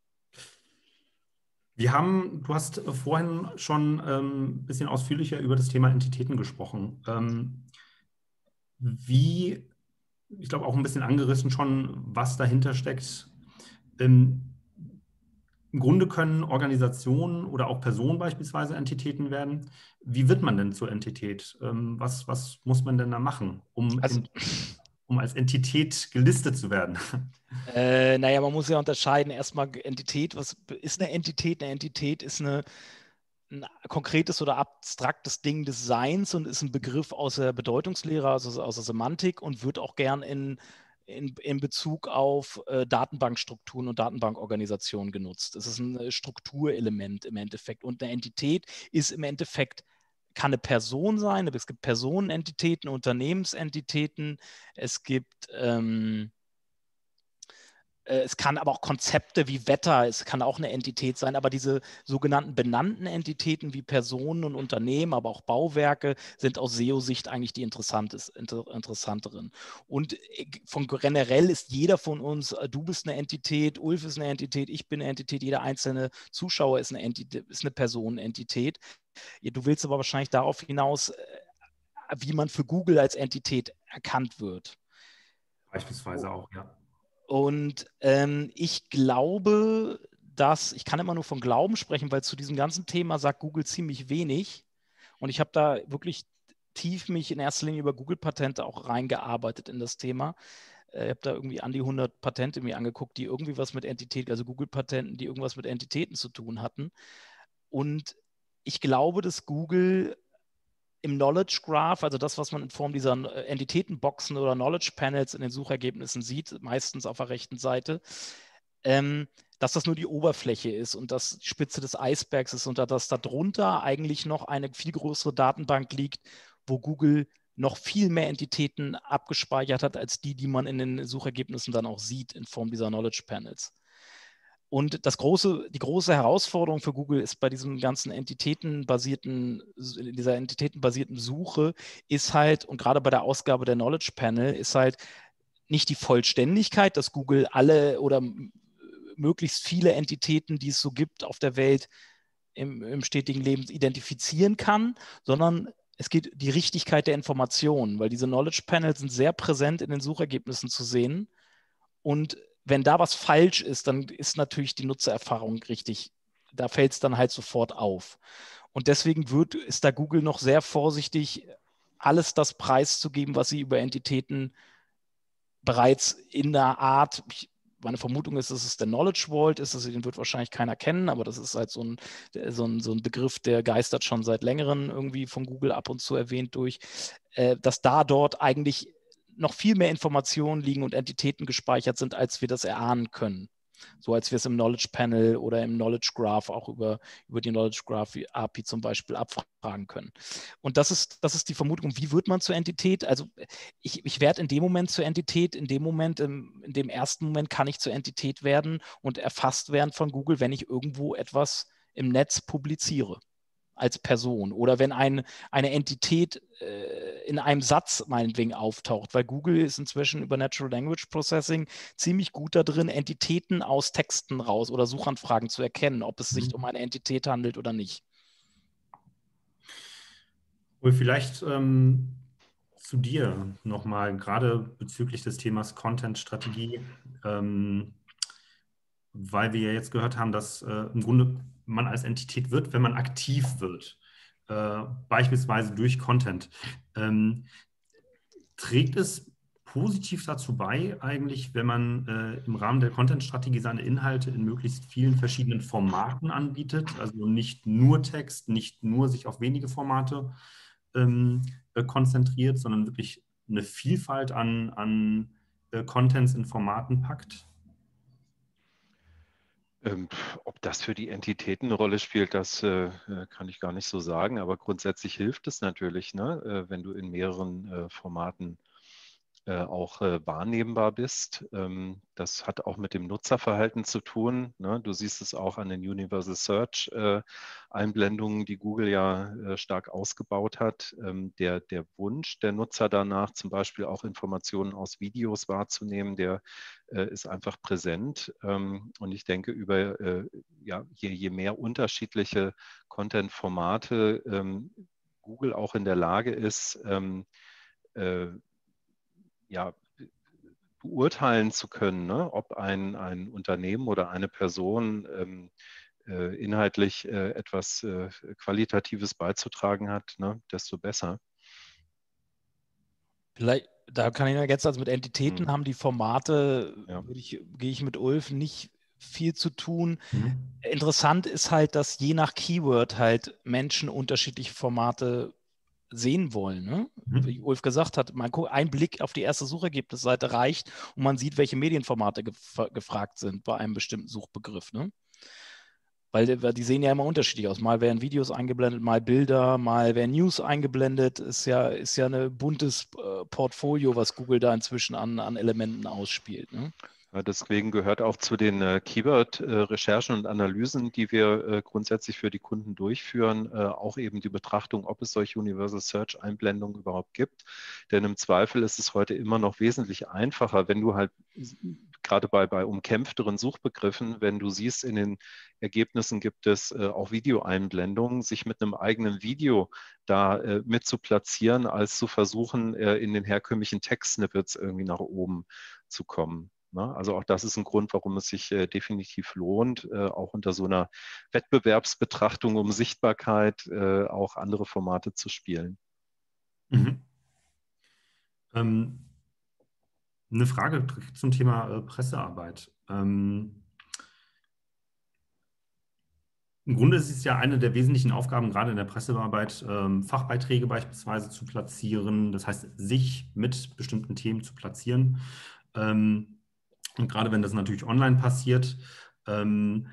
Wir haben, du hast vorhin schon ähm, ein bisschen ausführlicher über das Thema Entitäten gesprochen. Ähm, wie, ich glaube auch ein bisschen angerissen schon, was dahinter steckt. Ähm, Im Grunde können Organisationen oder auch Personen beispielsweise Entitäten werden. Wie wird man denn zur Entität? Ähm, was, was muss man denn da machen, um, Also, in, um als Entität gelistet zu werden? äh, naja, man muss ja unterscheiden. Erstmal Entität. Was ist eine Entität? Eine Entität ist eine, ein konkretes oder abstraktes Ding des Seins und ist ein Begriff aus der Bedeutungslehre, also aus der Semantik und wird auch gern in, in, in Bezug auf äh, Datenbankstrukturen und Datenbankorganisationen genutzt. Es ist ein äh, Strukturelement im Endeffekt. Und eine Entität ist im Endeffekt, kann eine Person sein, aber es gibt Personenentitäten, Unternehmensentitäten, es gibt ähm, es kann aber auch Konzepte wie Wetter, es kann auch eine Entität sein, aber diese sogenannten benannten Entitäten wie Personen und Unternehmen, aber auch Bauwerke sind aus S E O-Sicht eigentlich die interessantes, inter, interessanteren. Und von generell ist jeder von uns, du bist eine Entität, Ulf ist eine Entität, ich bin eine Entität, jeder einzelne Zuschauer ist eine, Entität, ist eine Personenentität. Du willst aber wahrscheinlich darauf hinaus, wie man für Google als Entität erkannt wird. Beispielsweise auch, ja. Und ähm, ich glaube, dass, ich kann immer nur von Glauben sprechen, weil zu diesem ganzen Thema sagt Google ziemlich wenig. Und ich habe da wirklich tief mich in erster Linie über Google-Patente auch reingearbeitet in das Thema. Ich habe da irgendwie an die hundert Patente mir angeguckt, die irgendwie was mit Entität, also Google-Patenten, die irgendwas mit Entitäten zu tun hatten. Und ich glaube, dass Google im Knowledge Graph, also das, was man in Form dieser Entitätenboxen oder Knowledge Panels in den Suchergebnissen sieht, meistens auf der rechten Seite, ähm, dass das nur die Oberfläche ist und das die Spitze des Eisbergs ist und dass darunter eigentlich noch eine viel größere Datenbank liegt, wo Google noch viel mehr Entitäten abgespeichert hat, als die, die man in den Suchergebnissen dann auch sieht in Form dieser Knowledge Panels. Und das große, die große Herausforderung für Google ist bei diesem ganzen entitätenbasierten, dieser entitätenbasierten Suche ist halt, und gerade bei der Ausgabe der Knowledge Panel, ist halt nicht die Vollständigkeit, dass Google alle oder möglichst viele Entitäten, die es so gibt auf der Welt im, im stetigen Leben identifizieren kann, sondern es geht die Richtigkeit der Informationen, weil diese Knowledge Panels sind sehr präsent in den Suchergebnissen zu sehen. Und wenn da was falsch ist, dann ist natürlich die Nutzererfahrung richtig, da fällt es dann halt sofort auf. Und deswegen wird, ist da Google noch sehr vorsichtig, alles das preiszugeben, was sie über Entitäten bereits in der Art, ich, meine Vermutung ist, dass es der Knowledge Vault ist, also den wird wahrscheinlich keiner kennen, aber das ist halt so ein, so ein, so ein Begriff, der geistert schon seit längerem irgendwie von Google ab und zu erwähnt durch, äh, dass da dort eigentlich noch viel mehr Informationen liegen und Entitäten gespeichert sind, als wir das erahnen können. So als wir es im Knowledge Panel oder im Knowledge Graph auch über, über die Knowledge Graph A P I zum Beispiel abfragen können. Und das ist, das ist die Vermutung, wie wird man zur Entität? Also ich, ich werde in dem Moment zur Entität, in dem Moment, in, in dem ersten Moment kann ich zur Entität werden und erfasst werden von Google, wenn ich irgendwo etwas im Netz publiziere als Person oder wenn ein, eine Entität äh, in einem Satz meinetwegen auftaucht, weil Google ist inzwischen über Natural Language Processing ziemlich gut da drin, Entitäten aus Texten raus oder Suchanfragen zu erkennen, ob es sich mhm. um eine Entität handelt oder nicht. Und vielleicht ähm, zu dir nochmal, gerade bezüglich des Themas Content-Strategie, ähm, weil wir ja jetzt gehört haben, dass äh, im Grunde man als Entität wird, wenn man aktiv wird, äh, beispielsweise durch Content. Ähm, trägt es positiv dazu bei, eigentlich, wenn man äh, im Rahmen der Content-Strategie seine Inhalte in möglichst vielen verschiedenen Formaten anbietet, also nicht nur Text, nicht nur sich auf wenige Formate ähm, äh, konzentriert, sondern wirklich eine Vielfalt an, an äh, Contents in Formaten packt? Ähm, ob das für die Entitäten eine Rolle spielt, das äh, kann ich gar nicht so sagen, aber grundsätzlich hilft es natürlich, ne, äh, wenn du in mehreren äh, Formaten äh, auch äh, wahrnehmbar bist. Ähm, das hat auch mit dem Nutzerverhalten zu tun, ne? Du siehst es auch an den Universal Search äh, Einblendungen, die Google ja äh, stark ausgebaut hat. Ähm, der, der Wunsch der Nutzer danach, zum Beispiel auch Informationen aus Videos wahrzunehmen, der äh, ist einfach präsent. Ähm, und ich denke, über äh, ja, je, je mehr unterschiedliche Content-Formate ähm, Google auch in der Lage ist, ähm, äh, ja, beurteilen zu können, ne, ob ein, ein Unternehmen oder eine Person ähm, äh, inhaltlich äh, etwas äh, Qualitatives beizutragen hat, ne, desto besser. Vielleicht, da kann ich ergänzen, also mit Entitäten Hm. haben die Formate, Ja. würde ich, gehe ich mit Ulf, nicht viel zu tun. Mhm. Interessant ist halt, dass je nach Keyword halt Menschen unterschiedliche Formate sehen wollen. Ne? Mhm. Wie Ulf gesagt hat, man guckt, ein Blick auf die erste Suchergebnisseite reicht und man sieht, welche Medienformate gef gefragt sind bei einem bestimmten Suchbegriff. Ne? Weil, weil die sehen ja immer unterschiedlich aus. Mal werden Videos eingeblendet, mal Bilder, mal werden News eingeblendet. Ist ja, ist ja ein buntes äh, Portfolio, was Google da inzwischen an, an Elementen ausspielt. Ne? Ja, deswegen gehört auch zu den äh, Keyword-Recherchen und Analysen, die wir äh, grundsätzlich für die Kunden durchführen, äh, auch eben die Betrachtung, ob es solche Universal Search-Einblendungen überhaupt gibt. Denn im Zweifel ist es heute immer noch wesentlich einfacher, wenn du halt gerade bei, bei umkämpfteren Suchbegriffen, wenn du siehst, in den Ergebnissen gibt es äh, auch Videoeinblendungen, sich mit einem eigenen Video da äh, mit zu platzieren, als zu versuchen, äh, in den herkömmlichen Text-Snippets irgendwie nach oben zu kommen. Also auch das ist ein Grund, warum es sich äh, definitiv lohnt, äh, auch unter so einer Wettbewerbsbetrachtung um Sichtbarkeit äh, auch andere Formate zu spielen. Mhm. Ähm, eine Frage zum Thema äh, Pressearbeit. Ähm, Im Grunde ist es ja eine der wesentlichen Aufgaben, gerade in der Pressearbeit, ähm, Fachbeiträge beispielsweise zu platzieren, das heißt, sich mit bestimmten Themen zu platzieren. Ähm, und gerade wenn das natürlich online passiert, ähm,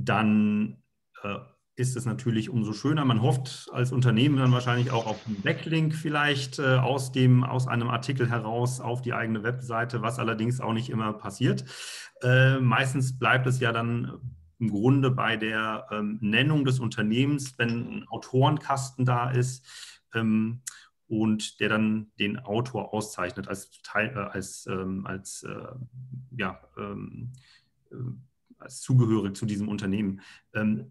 dann äh, ist es natürlich umso schöner. Man hofft als Unternehmen dann wahrscheinlich auch auf einen Backlink vielleicht äh, aus dem, aus einem Artikel heraus auf die eigene Webseite, was allerdings auch nicht immer passiert. Äh, meistens bleibt es ja dann im Grunde bei der ähm, Nennung des Unternehmens, wenn ein Autorenkasten da ist, ähm, und der dann den Autor auszeichnet als, Teil, äh, als, ähm, als, äh, ja, ähm, äh, als zugehörig zu diesem Unternehmen. Ähm,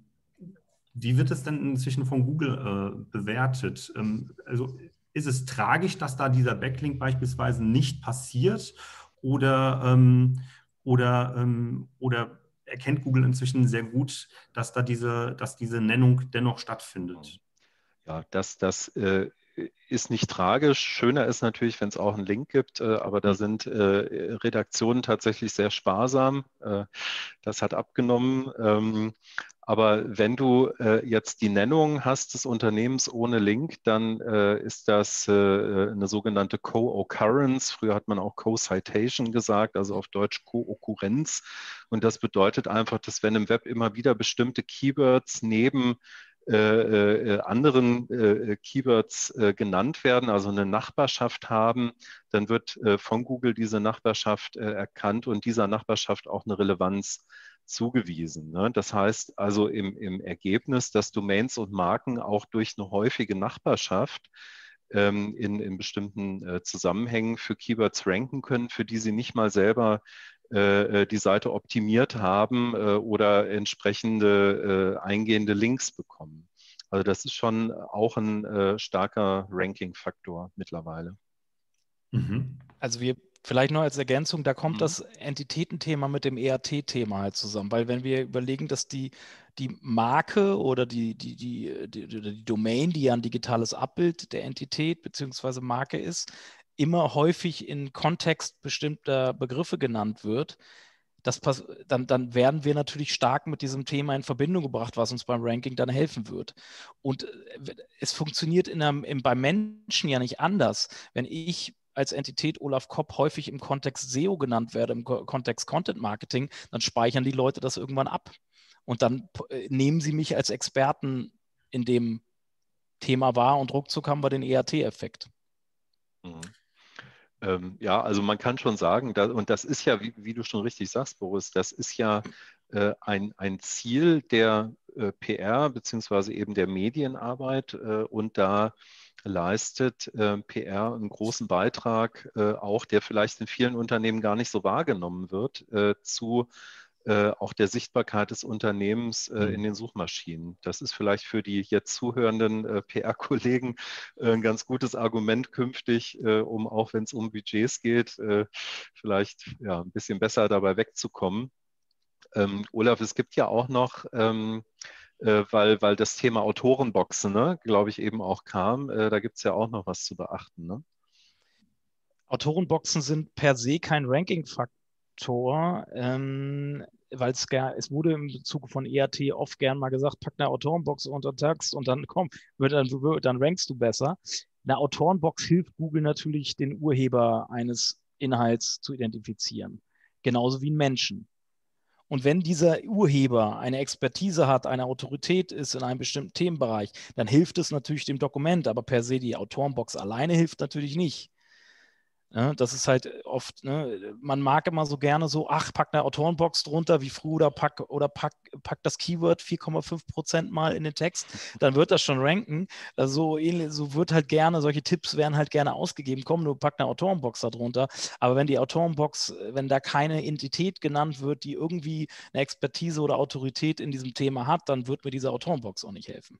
wie wird es denn inzwischen von Google äh, bewertet? Ähm, also ist es tragisch, dass da dieser Backlink beispielsweise nicht passiert, oder, ähm, oder, ähm, oder erkennt Google inzwischen sehr gut, dass da diese, dass diese Nennung dennoch stattfindet? Ja, das, das äh, ist nicht tragisch. Schöner ist natürlich, wenn es auch einen Link gibt, äh, aber da sind äh, Redaktionen tatsächlich sehr sparsam. Äh, das hat abgenommen. Ähm, aber wenn du äh, jetzt die Nennung hast des Unternehmens ohne Link, dann äh, ist das äh, eine sogenannte Co-Occurrence. Früher hat man auch Co-Citation gesagt, also auf Deutsch Co-Okurrenz. Und das bedeutet einfach, dass wenn im Web immer wieder bestimmte Keywords neben Äh, äh, anderen äh, Keywords äh, genannt werden, also eine Nachbarschaft haben, dann wird äh, von Google diese Nachbarschaft äh, erkannt und dieser Nachbarschaft auch eine Relevanz zugewiesen. Ne? Das heißt also im, im Ergebnis, dass Domains und Marken auch durch eine häufige Nachbarschaft ähm, in, in bestimmten äh, Zusammenhängen für Keywords ranken können, für die sie nicht mal selber äh, die Seite optimiert haben äh, oder entsprechende äh, eingehende Links bekommen. Also das ist schon auch ein äh, starker Ranking-Faktor mittlerweile. Mhm. Also wir vielleicht noch als Ergänzung, da kommt Mhm. das Entitätenthema mit dem E R T-Thema halt zusammen, weil wenn wir überlegen, dass die, die Marke oder die, die, die, die, die Domain, die ja ein digitales Abbild der Entität bzw. Marke ist, immer häufig in Kontext bestimmter Begriffe genannt wird, das dann, dann werden wir natürlich stark mit diesem Thema in Verbindung gebracht, was uns beim Ranking dann helfen wird. Und es funktioniert in einem, in, beim Menschen ja nicht anders. Wenn ich als Entität Olaf Kopp häufig im Kontext S E O genannt werde, im Kontext Content Marketing, dann speichern die Leute das irgendwann ab. Und dann nehmen sie mich als Experten in dem Thema wahr und ruckzuck haben wir den E R T-Effekt. Mhm. Ähm, ja, also man kann schon sagen, da, und das ist ja, wie, wie du schon richtig sagst, Boris, das ist ja äh, ein, ein Ziel der äh, P R beziehungsweise eben der Medienarbeit äh, und da leistet äh, P R einen großen Beitrag, äh, auch der vielleicht in vielen Unternehmen gar nicht so wahrgenommen wird, äh, zu äh, auch der Sichtbarkeit des Unternehmens äh, Mhm. in den Suchmaschinen. Das ist vielleicht für die jetzt zuhörenden äh, P R-Kollegen äh, ein ganz gutes Argument künftig, äh, um auch wenn es um Budgets geht, äh, vielleicht ja, ein bisschen besser dabei wegzukommen. Ähm, Olaf, es gibt ja auch noch, ähm, äh, weil, weil das Thema Autorenboxen, ne, glaube ich, eben auch kam, äh, da gibt es ja auch noch was zu beachten. Ne? Autorenboxen sind per se kein Ranking-Faktor, ähm, weil es es wurde im Zuge von E A T oft gern mal gesagt, pack eine Autorenbox unter Text und dann komm, wird dann, dann rankst du besser. Eine Autorenbox hilft Google natürlich, den Urheber eines Inhalts zu identifizieren. Genauso wie einen Menschen. Und wenn dieser Urheber eine Expertise hat, eine Autorität ist in einem bestimmten Themenbereich, dann hilft es natürlich dem Dokument, aber per se die Autorenbox alleine hilft natürlich nicht. Ja, das ist halt oft, ne, man mag immer so gerne so, ach, pack eine Autorenbox drunter wie früher oder pack, oder pack, pack das Keyword vier Komma fünf Prozent mal in den Text, dann wird das schon ranken. Also ähnlich, so wird halt gerne, solche Tipps werden halt gerne ausgegeben, komm, du pack eine Autorenbox da drunter. Aber wenn die Autorenbox, wenn da keine Entität genannt wird, die irgendwie eine Expertise oder Autorität in diesem Thema hat, dann wird mir diese Autorenbox auch nicht helfen.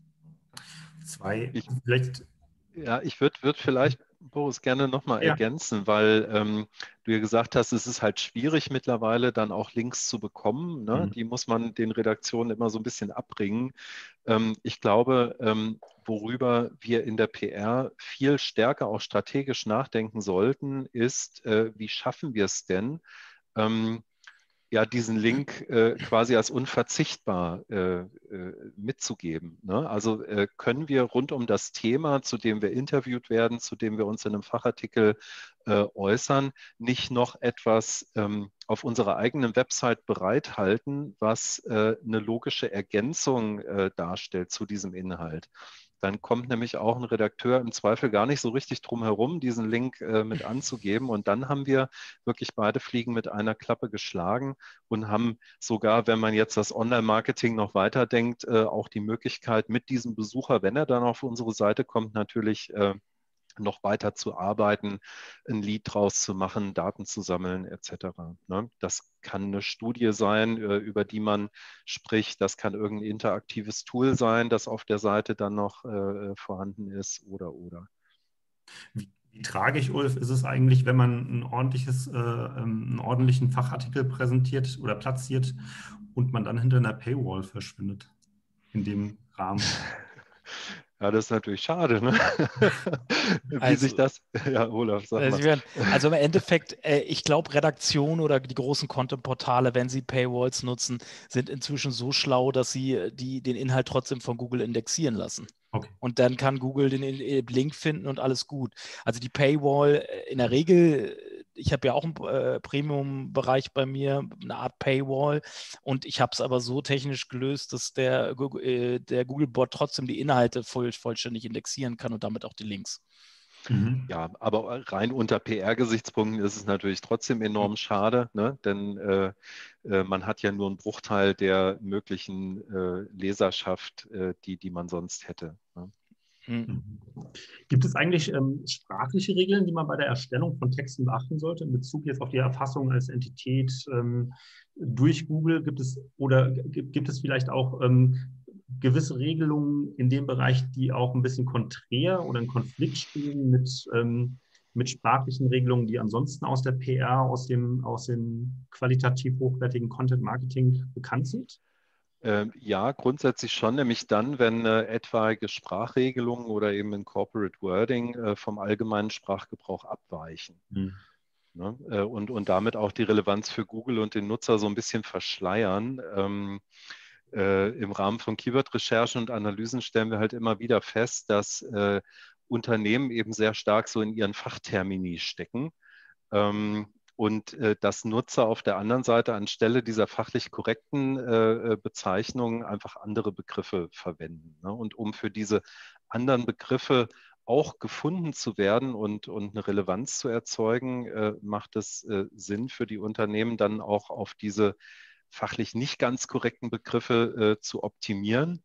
Zwei, Ich, vielleicht. ja, ich würde würd vielleicht, Boris, gerne nochmal Ja. ergänzen, weil ähm, du ja gesagt hast, es ist halt schwierig mittlerweile dann auch Links zu bekommen. Ne? Mhm. Die muss man den Redaktionen immer so ein bisschen abbringen. Ähm, ich glaube, ähm, worüber wir in der P R viel stärker auch strategisch nachdenken sollten, ist, äh, wie schaffen wir es denn, ähm, ja, diesen Link äh, quasi als unverzichtbar äh, äh, mitzugeben. Ne? Also äh, können wir rund um das Thema, zu dem wir interviewt werden, zu dem wir uns in einem Fachartikel äh, äußern, nicht noch etwas ähm, auf unserer eigenen Website bereithalten, was äh, eine logische Ergänzung äh, darstellt zu diesem Inhalt. Dann kommt nämlich auch ein Redakteur im Zweifel gar nicht so richtig drum herum, diesen Link äh, mit anzugeben. Und dann haben wir wirklich beide Fliegen mit einer Klappe geschlagen und haben sogar, wenn man jetzt das Online-Marketing noch weiterdenkt, äh, auch die Möglichkeit, mit diesem Besucher, wenn er dann auf unsere Seite kommt, natürlich äh, noch weiter zu arbeiten, ein Lead draus zu machen, Daten zu sammeln, et cetera. Ne? Das kann eine Studie sein, äh, über die man spricht. Das kann irgendein interaktives Tool sein, das auf der Seite dann noch äh, vorhanden ist oder oder. Wie, wie tragisch, Ulf, ist es eigentlich, wenn man ein ordentliches, äh, einen ordentlichen Fachartikel präsentiert oder platziert und man dann hinter einer Paywall verschwindet in dem Rahmen? Ja, das ist natürlich schade, ne? Wie Also, sich das, ja, Olaf, sag Also, mal. Sie werden, also im Endeffekt, äh, ich glaube, Redaktionen oder die großen Content-Portale, wenn sie Paywalls nutzen, sind inzwischen so schlau, dass sie äh, die, den Inhalt trotzdem von Google indexieren lassen. Okay. Und dann kann Google den In- Link finden und alles gut. Also die Paywall äh, in der Regel, äh, ich habe ja auch einen äh, Premium-Bereich bei mir, eine Art Paywall. Und ich habe es aber so technisch gelöst, dass der, Google- äh, der Google-Bot trotzdem die Inhalte voll, vollständig indexieren kann und damit auch die Links. Mhm. Ja, aber rein unter P R-Gesichtspunkten ist es natürlich trotzdem enorm schade, ne? Denn äh, äh, man hat ja nur einen Bruchteil der möglichen äh, Leserschaft, äh, die, die man sonst hätte. Ne? Mhm. Gibt es eigentlich ähm, sprachliche Regeln, die man bei der Erstellung von Texten beachten sollte, in Bezug jetzt auf die Erfassung als Entität ähm, durch Google? Gibt es oder gibt, gibt es vielleicht auch ähm, gewisse Regelungen in dem Bereich, die auch ein bisschen konträr oder in Konflikt stehen mit, ähm, mit sprachlichen Regelungen, die ansonsten aus der P R, aus dem, aus dem qualitativ hochwertigen Content Marketing bekannt sind? Ähm, ja, grundsätzlich schon, nämlich dann, wenn äh, etwaige Sprachregelungen oder eben ein Corporate Wording äh, vom allgemeinen Sprachgebrauch abweichen. Hm. Ne? Äh, und, und damit auch die Relevanz für Google und den Nutzer so ein bisschen verschleiern. Ähm, äh, Im Rahmen von Keyword-Recherchen und Analysen stellen wir halt immer wieder fest, dass äh, Unternehmen eben sehr stark so in ihren Fachtermini stecken. Ähm, und äh, dass Nutzer auf der anderen Seite anstelle dieser fachlich korrekten äh, Bezeichnungen einfach andere Begriffe verwenden. Ne? Und um für diese anderen Begriffe auch gefunden zu werden und, und eine Relevanz zu erzeugen, äh, macht es äh, Sinn für die Unternehmen dann auch auf diese fachlich nicht ganz korrekten Begriffe äh, zu optimieren.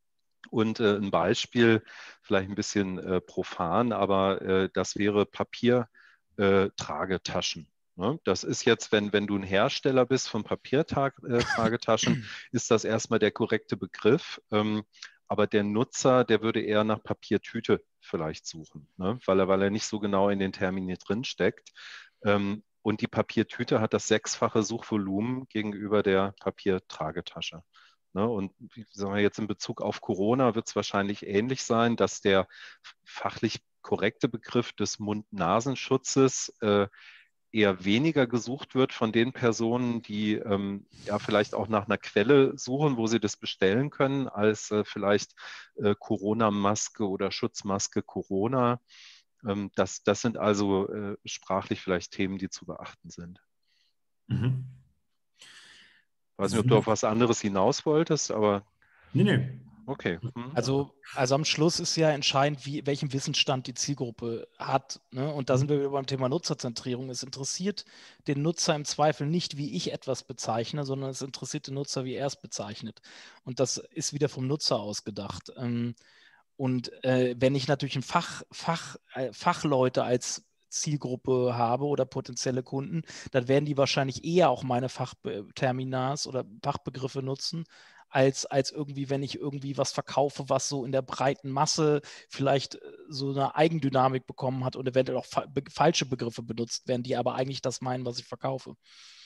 Und äh, ein Beispiel, vielleicht ein bisschen äh, profan, aber äh, das wäre Papiertragetaschen. Ne? Das ist jetzt, wenn, wenn du ein Hersteller bist von Papiertragetaschen, ist das erstmal der korrekte Begriff. Ähm, aber der Nutzer, der würde eher nach Papiertüte vielleicht suchen, ne? weil, er, weil er nicht so genau in den Termini drinsteckt. Ähm, und die Papiertüte hat das sechsfache Suchvolumen gegenüber der Papiertragetasche. Ne? Und sagen wir jetzt in Bezug auf Corona wird es wahrscheinlich ähnlich sein, dass der fachlich korrekte Begriff des Mund-Nasenschutzes äh, eher weniger gesucht wird von den Personen, die ähm, ja vielleicht auch nach einer Quelle suchen, wo sie das bestellen können, als äh, vielleicht äh, Corona-Maske oder Schutzmaske Corona. Ähm, das, das sind also äh, sprachlich vielleicht Themen, die zu beachten sind. Mhm. Ich weiß nicht, ob du auf was anderes hinaus wolltest, aber... Nee, nee. Okay. Hm. Also, also am Schluss ist ja entscheidend, wie, welchen Wissensstand die Zielgruppe hat. Ne? Und da sind wir wieder beim Thema Nutzerzentrierung. Es interessiert den Nutzer im Zweifel nicht, wie ich etwas bezeichne, sondern es interessiert den Nutzer, wie er es bezeichnet. Und das ist wieder vom Nutzer ausgedacht. Ähm, und äh, wenn ich natürlich ein Fach, Fach, äh, Fachleute als Zielgruppe habe oder potenzielle Kunden, dann werden die wahrscheinlich eher auch meine Fachterminars oder Fachbegriffe nutzen, als, als irgendwie, wenn ich irgendwie was verkaufe, was so in der breiten Masse vielleicht so eine Eigendynamik bekommen hat und eventuell auch fa be falsche Begriffe benutzt werden, die aber eigentlich das meinen, was ich verkaufe.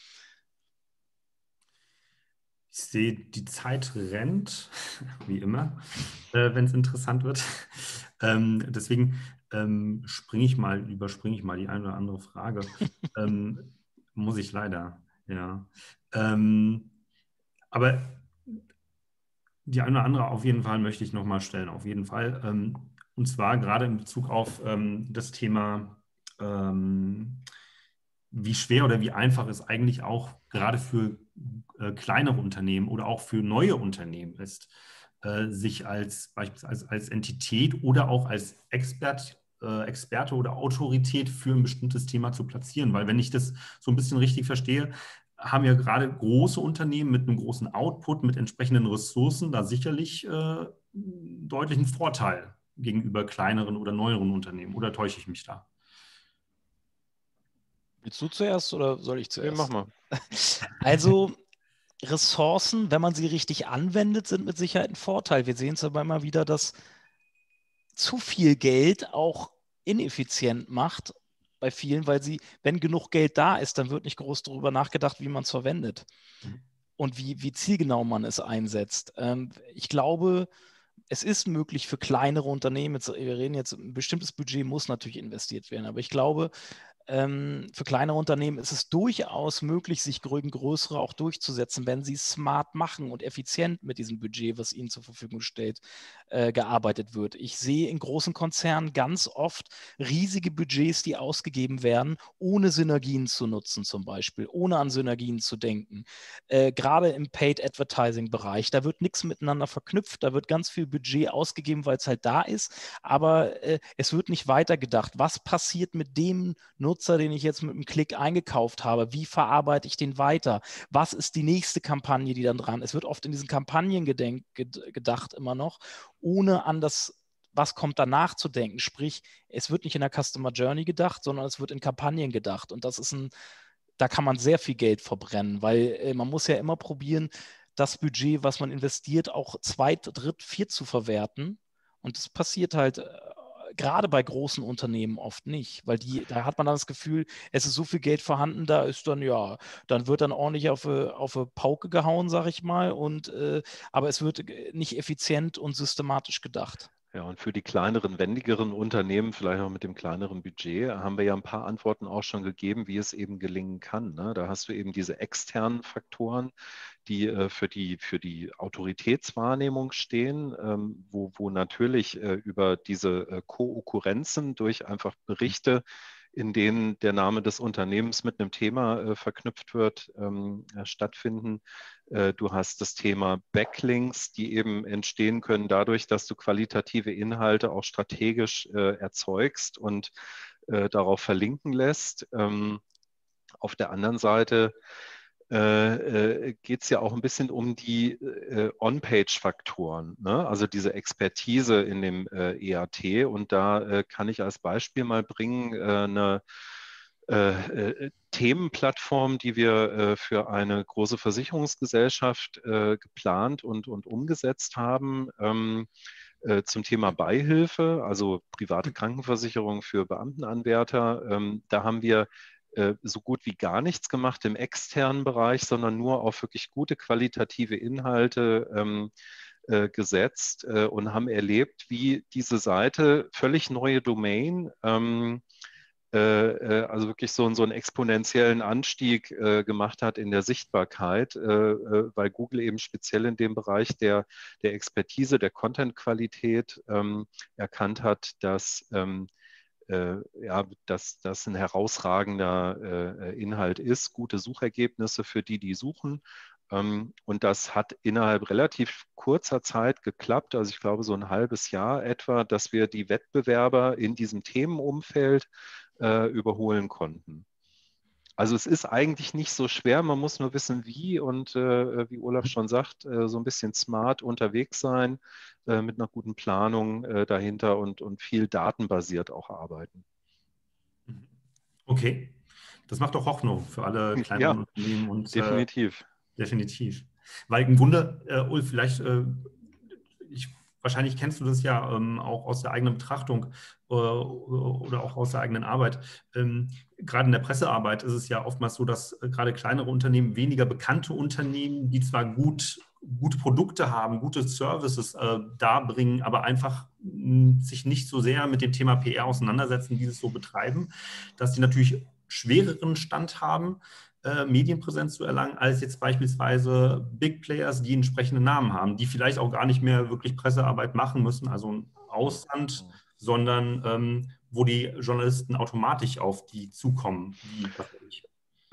Ich sehe, die Zeit rennt, wie immer, äh, wenn es interessant wird. Ähm, deswegen ähm, springe ich mal, überspringe ich mal die eine oder andere Frage. ähm, muss ich leider, ja. Ähm, aber die eine oder andere auf jeden Fall möchte ich nochmal stellen, auf jeden Fall. Ähm, und zwar gerade in Bezug auf ähm, das Thema, ähm, wie schwer oder wie einfach es eigentlich auch gerade für äh, kleinere Unternehmen oder auch für neue Unternehmen ist, äh, sich als beispielsweise als Entität oder auch als Expert, äh, Experte oder Autorität für ein bestimmtes Thema zu platzieren. Weil wenn ich das so ein bisschen richtig verstehe, haben ja gerade große Unternehmen mit einem großen Output, mit entsprechenden Ressourcen da sicherlich äh, deutlichen Vorteil gegenüber kleineren oder neueren Unternehmen. Oder täusche ich mich da? Willst du zuerst oder soll ich Nee, mach zuerst? mal. Also Ressourcen, wenn man sie richtig anwendet, sind mit Sicherheit ein Vorteil. Wir sehen es aber immer wieder, dass zu viel Geld auch ineffizient macht bei vielen, weil sie, wenn genug Geld da ist, dann wird nicht groß darüber nachgedacht, wie man es verwendet und wie, wie zielgenau man es einsetzt. Ähm, ich glaube, es ist möglich für kleinere Unternehmen, jetzt, wir reden jetzt, ein bestimmtes Budget muss natürlich investiert werden, aber ich glaube, ähm, für kleinere Unternehmen ist es durchaus möglich, sich gegen größere auch durchzusetzen, wenn sie smart machen und effizient mit diesem Budget, was ihnen zur Verfügung steht, äh, gearbeitet wird. Ich sehe in großen Konzernen ganz oft riesige Budgets, die ausgegeben werden, ohne Synergien zu nutzen zum Beispiel, ohne an Synergien zu denken. Äh, gerade im Paid-Advertising-Bereich, da wird nichts miteinander verknüpft, da wird ganz viel Budget ausgegeben, weil es halt da ist, aber äh, es wird nicht weitergedacht. Was passiert mit dem Nutzer, den ich jetzt mit einem Klick eingekauft habe? Wie verarbeite ich den weiter? Was ist die nächste Kampagne, die dann dran ist? Es wird oft in diesen Kampagnen gedenk, gedacht immer noch, ohne an das, was kommt danach zu denken. Sprich, es wird nicht in der Customer Journey gedacht, sondern es wird in Kampagnen gedacht. Und das ist ein, da kann man sehr viel Geld verbrennen, weil äh, man muss ja immer probieren, das Budget, was man investiert, auch zweit, dritt, viert zu verwerten. Und das passiert halt äh, gerade bei großen Unternehmen oft nicht, weil die, da hat man dann das Gefühl, es ist so viel Geld vorhanden, da ist dann, ja, dann wird dann ordentlich auf eine, auf eine Pauke gehauen, sag ich mal, und äh, aber es wird nicht effizient und systematisch gedacht. Ja, und für die kleineren, wendigeren Unternehmen, vielleicht auch mit dem kleineren Budget, haben wir ja ein paar Antworten auch schon gegeben, wie es eben gelingen kann. Ne? Da hast du eben diese externen Faktoren, die äh, für die, für die Autoritätswahrnehmung stehen, ähm, wo, wo natürlich äh, über diese äh, Ko-Okurrenzen durch einfach Berichte, in denen der Name des Unternehmens mit einem Thema äh, verknüpft wird, ähm, äh, stattfinden. Äh, du hast das Thema Backlinks, die eben entstehen können dadurch, dass du qualitative Inhalte auch strategisch äh, erzeugst und äh, darauf verlinken lässt. Ähm, auf der anderen Seite äh, äh, geht es ja auch ein bisschen um die äh, On-Page-Faktoren, ne? Also diese Expertise in dem äh, E A T. Und da äh, kann ich als Beispiel mal bringen, äh, eine äh, äh, Themenplattform, die wir äh, für eine große Versicherungsgesellschaft äh, geplant und, und umgesetzt haben. Ähm, äh, zum Thema Beihilfe, also private Krankenversicherung für Beamtenanwärter. Ähm, da haben wir äh, so gut wie gar nichts gemacht im externen Bereich, sondern nur auf wirklich gute qualitative Inhalte ähm, äh, gesetzt äh, und haben erlebt, wie diese Seite völlig neue Domain, ähm, äh, also wirklich so, so einen exponentiellen Anstieg äh, gemacht hat in der Sichtbarkeit, äh, äh, weil Google eben speziell in dem Bereich der, der Expertise, der Content-Qualität ähm, erkannt hat, dass ähm, äh, ja, dass das ein herausragender äh, Inhalt ist, gute Suchergebnisse für die, die suchen. Ähm, und das hat innerhalb relativ kurzer Zeit geklappt, also ich glaube so ein halbes Jahr etwa, dass wir die Wettbewerber in diesem Themenumfeld äh, überholen konnten. Also es ist eigentlich nicht so schwer, man muss nur wissen, wie und äh, wie Olaf schon sagt, äh, so ein bisschen smart unterwegs sein, äh, mit einer guten Planung äh, dahinter und, und viel datenbasiert auch arbeiten. Okay, das macht doch Hoffnung für alle kleineren Ja, Unternehmen und äh, definitiv. definitiv. Weil im Grunde, äh, Ulf, vielleicht, äh, ich, wahrscheinlich kennst du das ja ähm, auch aus der eigenen Betrachtung äh, oder auch aus der eigenen Arbeit. Ähm, gerade in der Pressearbeit ist es ja oftmals so, dass äh, gerade kleinere Unternehmen, weniger bekannte Unternehmen, die zwar gut, gute Produkte haben, gute Services äh, darbringen, aber einfach mh, sich nicht so sehr mit dem Thema P R auseinandersetzen, dieses so betreiben, dass die natürlich schwereren Stand haben, äh, Medienpräsenz zu erlangen, als jetzt beispielsweise Big Players, die entsprechende Namen haben, die vielleicht auch gar nicht mehr wirklich Pressearbeit machen müssen, also ein Ausland, sondern ähm, wo die Journalisten automatisch auf die zukommen, wie was weiß ich.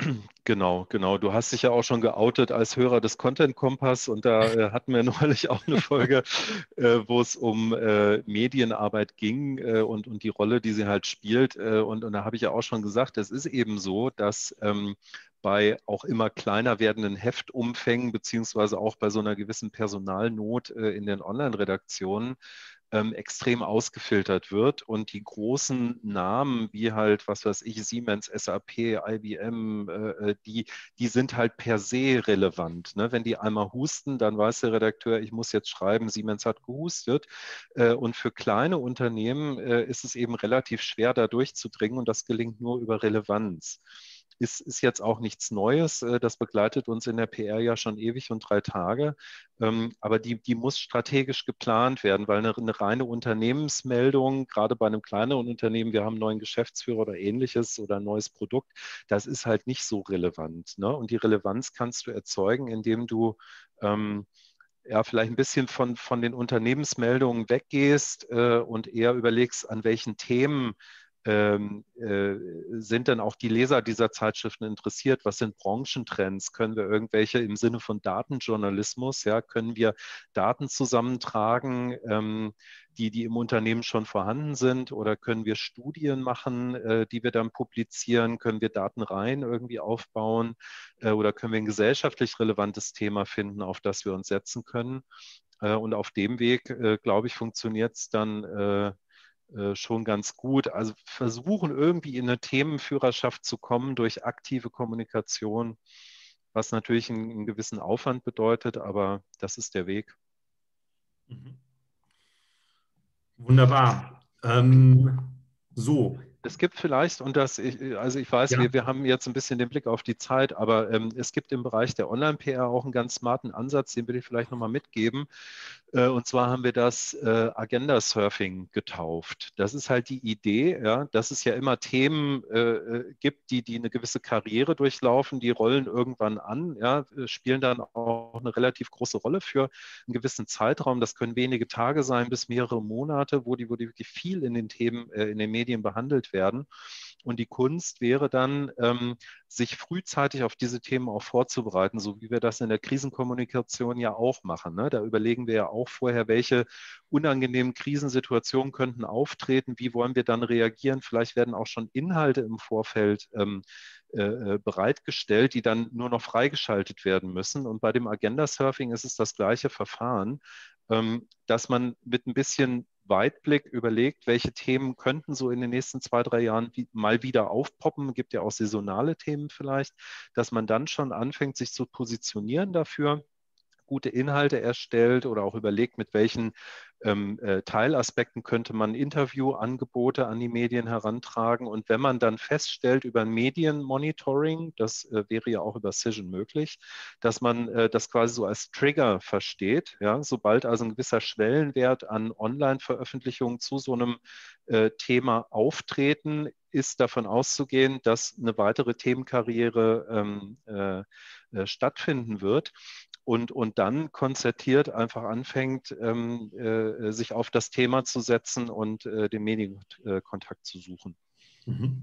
Genau, genau. Du hast dich ja auch schon geoutet als Hörer des Content Kompass und da äh, hatten wir neulich auch eine Folge, äh, wo es um äh, Medienarbeit ging äh, und, und die Rolle, die sie halt spielt. Äh, und, und da habe ich ja auch schon gesagt, es ist eben so, dass ähm, bei auch immer kleiner werdenden Heftumfängen, beziehungsweise auch bei so einer gewissen Personalnot äh, in den Online-Redaktionen, ähm, extrem ausgefiltert wird und die großen Namen wie halt, was weiß ich, Siemens, S A P, I B M, äh, die, die sind halt per se relevant. Ne? Wenn die einmal husten, dann weiß der Redakteur, ich muss jetzt schreiben, Siemens hat gehustet. Äh, und für kleine Unternehmen äh, ist es eben relativ schwer, da durchzudringen und das gelingt nur über Relevanz. Ist, ist jetzt auch nichts Neues. Das begleitet uns in der P R ja schon ewig und drei Tage. Aber die, die muss strategisch geplant werden, weil eine, eine reine Unternehmensmeldung, gerade bei einem kleineren Unternehmen, wir haben einen neuen Geschäftsführer oder ähnliches oder ein neues Produkt, das ist halt nicht so relevant. Ne? Und die Relevanz kannst du erzeugen, indem du ähm, ja, vielleicht ein bisschen von, von den Unternehmensmeldungen weggehst äh, und eher überlegst, an welchen Themen ähm, äh, sind denn auch die Leser dieser Zeitschriften interessiert? Was sind Branchentrends? Können wir irgendwelche im Sinne von Datenjournalismus, ja, können wir Daten zusammentragen, ähm, die, die im Unternehmen schon vorhanden sind? Oder können wir Studien machen, äh, die wir dann publizieren? Können wir Datenreihen irgendwie aufbauen? Äh, oder können wir ein gesellschaftlich relevantes Thema finden, auf das wir uns setzen können? Äh, und auf dem Weg, äh, glaube ich, funktioniert es dann äh, äh, schon ganz gut. Also versuchen irgendwie in eine Themenführerschaft zu kommen durch aktive Kommunikation, was natürlich einen, einen gewissen Aufwand bedeutet, aber das ist der Weg. Mhm. Wunderbar. Ähm, so. Es gibt vielleicht, und das, ich, also ich weiß, Ja. wir, wir haben jetzt ein bisschen den Blick auf die Zeit, aber ähm, es gibt im Bereich der Online-P R auch einen ganz smarten Ansatz, den will ich vielleicht nochmal mitgeben. Äh, und zwar haben wir das äh, Agenda-Surfing getauft. Das ist halt die Idee, ja, dass es ja immer Themen äh, gibt, die, die eine gewisse Karriere durchlaufen, die rollen irgendwann an, ja, spielen dann auch eine relativ große Rolle für einen gewissen Zeitraum. Das können wenige Tage sein bis mehrere Monate, wo die, wo die wirklich viel in den Themen, äh, in den Medien behandelt werden. Und die Kunst wäre dann, ähm, sich frühzeitig auf diese Themen auch vorzubereiten, so wie wir das in der Krisenkommunikation ja auch machen. Ne? Da überlegen wir ja auch vorher, welche unangenehmen Krisensituationen könnten auftreten, wie wollen wir dann reagieren. Vielleicht werden auch schon Inhalte im Vorfeld ähm, äh, bereitgestellt, die dann nur noch freigeschaltet werden müssen. Und bei dem Agenda-Surfing ist es das gleiche Verfahren, ähm, dass man mit ein bisschen Weitblick überlegt, welche Themen könnten so in den nächsten zwei, drei Jahren wie, mal wieder aufpoppen. Gibt ja auch saisonale Themen vielleicht, dass man dann schon anfängt, sich zu positionieren dafür, gute Inhalte erstellt oder auch überlegt, mit welchen ähm, äh, Teilaspekten könnte man Interviewangebote an die Medien herantragen. Und wenn man dann feststellt über ein Medienmonitoring, das äh, wäre ja auch über Cision möglich, dass man äh, das quasi so als Trigger versteht, ja, sobald also ein gewisser Schwellenwert an Online-Veröffentlichungen zu so einem äh, Thema auftreten, ist davon auszugehen, dass eine weitere Themenkarriere ähm, äh, äh, stattfinden wird. Und, und dann konzertiert einfach anfängt, ähm, äh, sich auf das Thema zu setzen und äh, den Medienkontakt zu suchen. Mhm.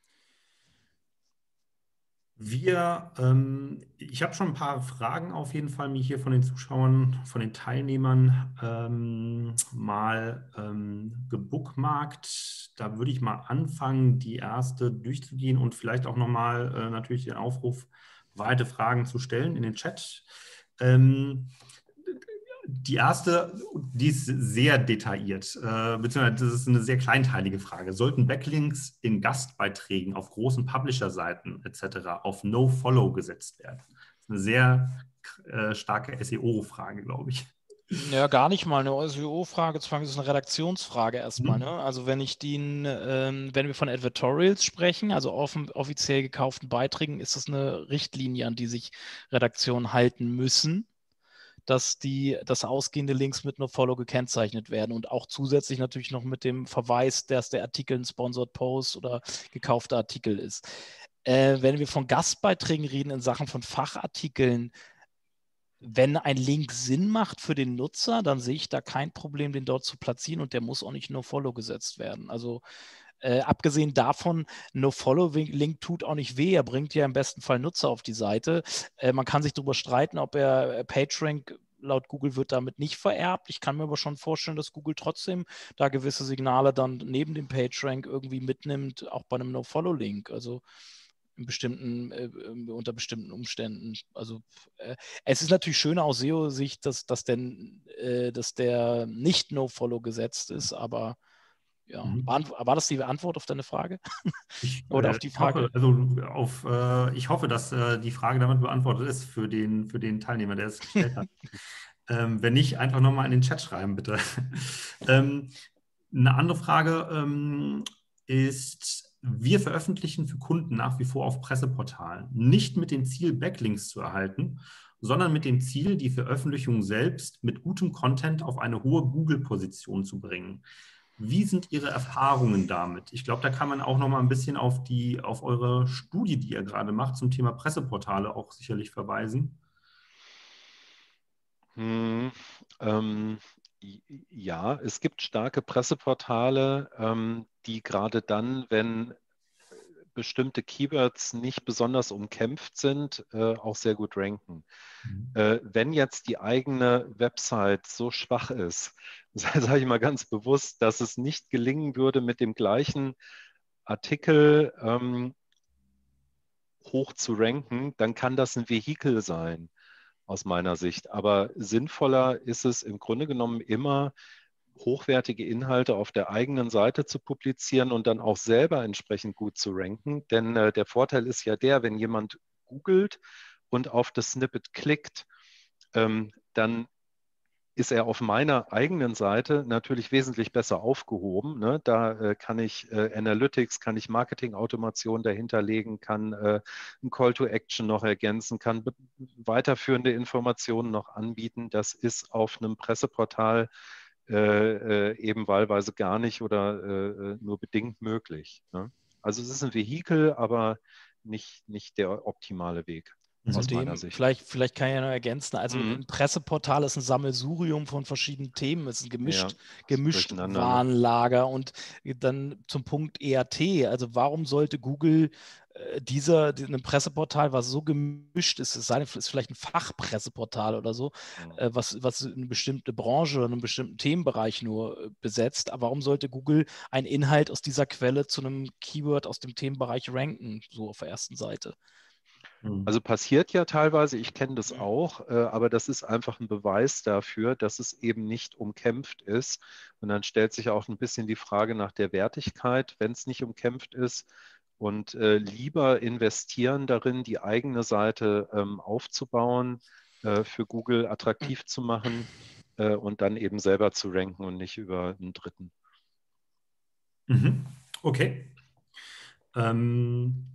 Wir, ähm, ich habe schon ein paar Fragen auf jeden Fall mir hier von den Zuschauern, von den Teilnehmern ähm, mal ähm, gebookmarkt. Da würde ich mal anfangen, die erste durchzugehen und vielleicht auch nochmal äh, natürlich den Aufruf, weitere Fragen zu stellen in den Chat. Ähm, Die erste, die ist sehr detailliert, äh, beziehungsweise das ist eine sehr kleinteilige Frage. Sollten Backlinks in Gastbeiträgen auf großen Publisher-Seiten et cetera auf No-Follow gesetzt werden? Das ist eine sehr äh, starke S E O-Frage, glaube ich. Ja, gar nicht mal eine S E O-Frage, das ist eine Redaktionsfrage erstmal. Mhm. Ne? Also wenn ich den, ähm, wenn wir von Advertorials sprechen, also offen, offiziell gekauften Beiträgen, ist das eine Richtlinie, an die sich Redaktionen halten müssen, dass die, dass ausgehende Links mit No-Follow gekennzeichnet werden und auch zusätzlich natürlich noch mit dem Verweis, dass der Artikel ein Sponsored Post oder gekaufter Artikel ist. Äh, wenn wir von Gastbeiträgen reden in Sachen von Fachartikeln, wenn ein Link Sinn macht für den Nutzer, dann sehe ich da kein Problem, den dort zu platzieren und der muss auch nicht No-Follow gesetzt werden. Also äh, abgesehen davon, No-Follow-Link tut auch nicht weh, er bringt ja im besten Fall Nutzer auf die Seite. Äh, man kann sich darüber streiten, ob er äh, PageRank laut Google wird damit nicht vererbt. Ich kann mir aber schon vorstellen, dass Google trotzdem da gewisse Signale dann neben dem PageRank irgendwie mitnimmt, auch bei einem No-Follow-Link. Also in bestimmten, äh, unter bestimmten Umständen. Also äh, es ist natürlich schöner aus S E O-Sicht, dass, dass, der, äh, dass der nicht No-Follow gesetzt ist, aber ja. Mhm. War, war das die Antwort auf deine Frage? Ich, Oder äh, auf die ich hoffe, Frage? also auf, äh, ich hoffe, dass äh, die Frage damit beantwortet ist für den, für den Teilnehmer, der es gestellt hat. ähm, wenn nicht, einfach nochmal in den Chat schreiben, bitte. ähm, eine andere Frage ähm, ist, wir veröffentlichen für Kunden nach wie vor auf Presseportalen, nicht mit dem Ziel, Backlinks zu erhalten, sondern mit dem Ziel, die Veröffentlichung selbst mit gutem Content auf eine hohe Google-Position zu bringen. Wie sind Ihre Erfahrungen damit? Ich glaube, da kann man auch noch mal ein bisschen auf, die, auf eure Studie, die ihr gerade macht, zum Thema Presseportale auch sicherlich verweisen. Hm, ähm, ja, es gibt starke Presseportale, ähm, die gerade dann, wenn bestimmte Keywords nicht besonders umkämpft sind, äh, auch sehr gut ranken. Mhm. Äh, wenn jetzt die eigene Website so schwach ist, sage ich mal ganz bewusst, dass es nicht gelingen würde, mit dem gleichen Artikel ähm, hoch zu ranken, dann kann das ein Vehikel sein, aus meiner Sicht. Aber sinnvoller ist es im Grunde genommen immer, hochwertige Inhalte auf der eigenen Seite zu publizieren und dann auch selber entsprechend gut zu ranken. Denn äh, der Vorteil ist ja der, wenn jemand googelt und auf das Snippet klickt, ähm, dann ist er auf meiner eigenen Seite natürlich wesentlich besser aufgehoben. Ne? Da äh, kann ich äh, Analytics, kann ich Marketing-Automation dahinterlegen, kann äh, ein Call to Action noch ergänzen, kann weiterführende Informationen noch anbieten. Das ist auf einem Presseportal äh, äh, eben wahlweise gar nicht oder äh, nur bedingt möglich. Ne? Also es ist ein Vehikel, aber nicht, nicht der optimale Weg. Aus meiner Sicht. Vielleicht, vielleicht kann ich ja noch ergänzen. Also mhm. ein Presseportal ist ein Sammelsurium von verschiedenen Themen. Es ist ein gemischt, ja, gemischt ne? Warenlager. Und dann zum Punkt E A T. Also warum sollte Google äh, dieser, ein Presseportal, was so gemischt ist, es sei denn, es ist vielleicht ein Fachpresseportal oder so, mhm. äh, was, was eine bestimmte Branche oder einen bestimmten Themenbereich nur äh, besetzt. Aber warum sollte Google einen Inhalt aus dieser Quelle zu einem Keyword aus dem Themenbereich ranken, so auf der ersten Seite? Also passiert ja teilweise, ich kenne das auch, äh, aber das ist einfach ein Beweis dafür, dass es eben nicht umkämpft ist. Und dann stellt sich auch ein bisschen die Frage nach der Wertigkeit, wenn es nicht umkämpft ist. Und äh, lieber investieren darin, die eigene Seite ähm, aufzubauen, äh, für Google attraktiv zu machen äh, und dann eben selber zu ranken und nicht über einen Dritten. Mhm. Okay. Ähm,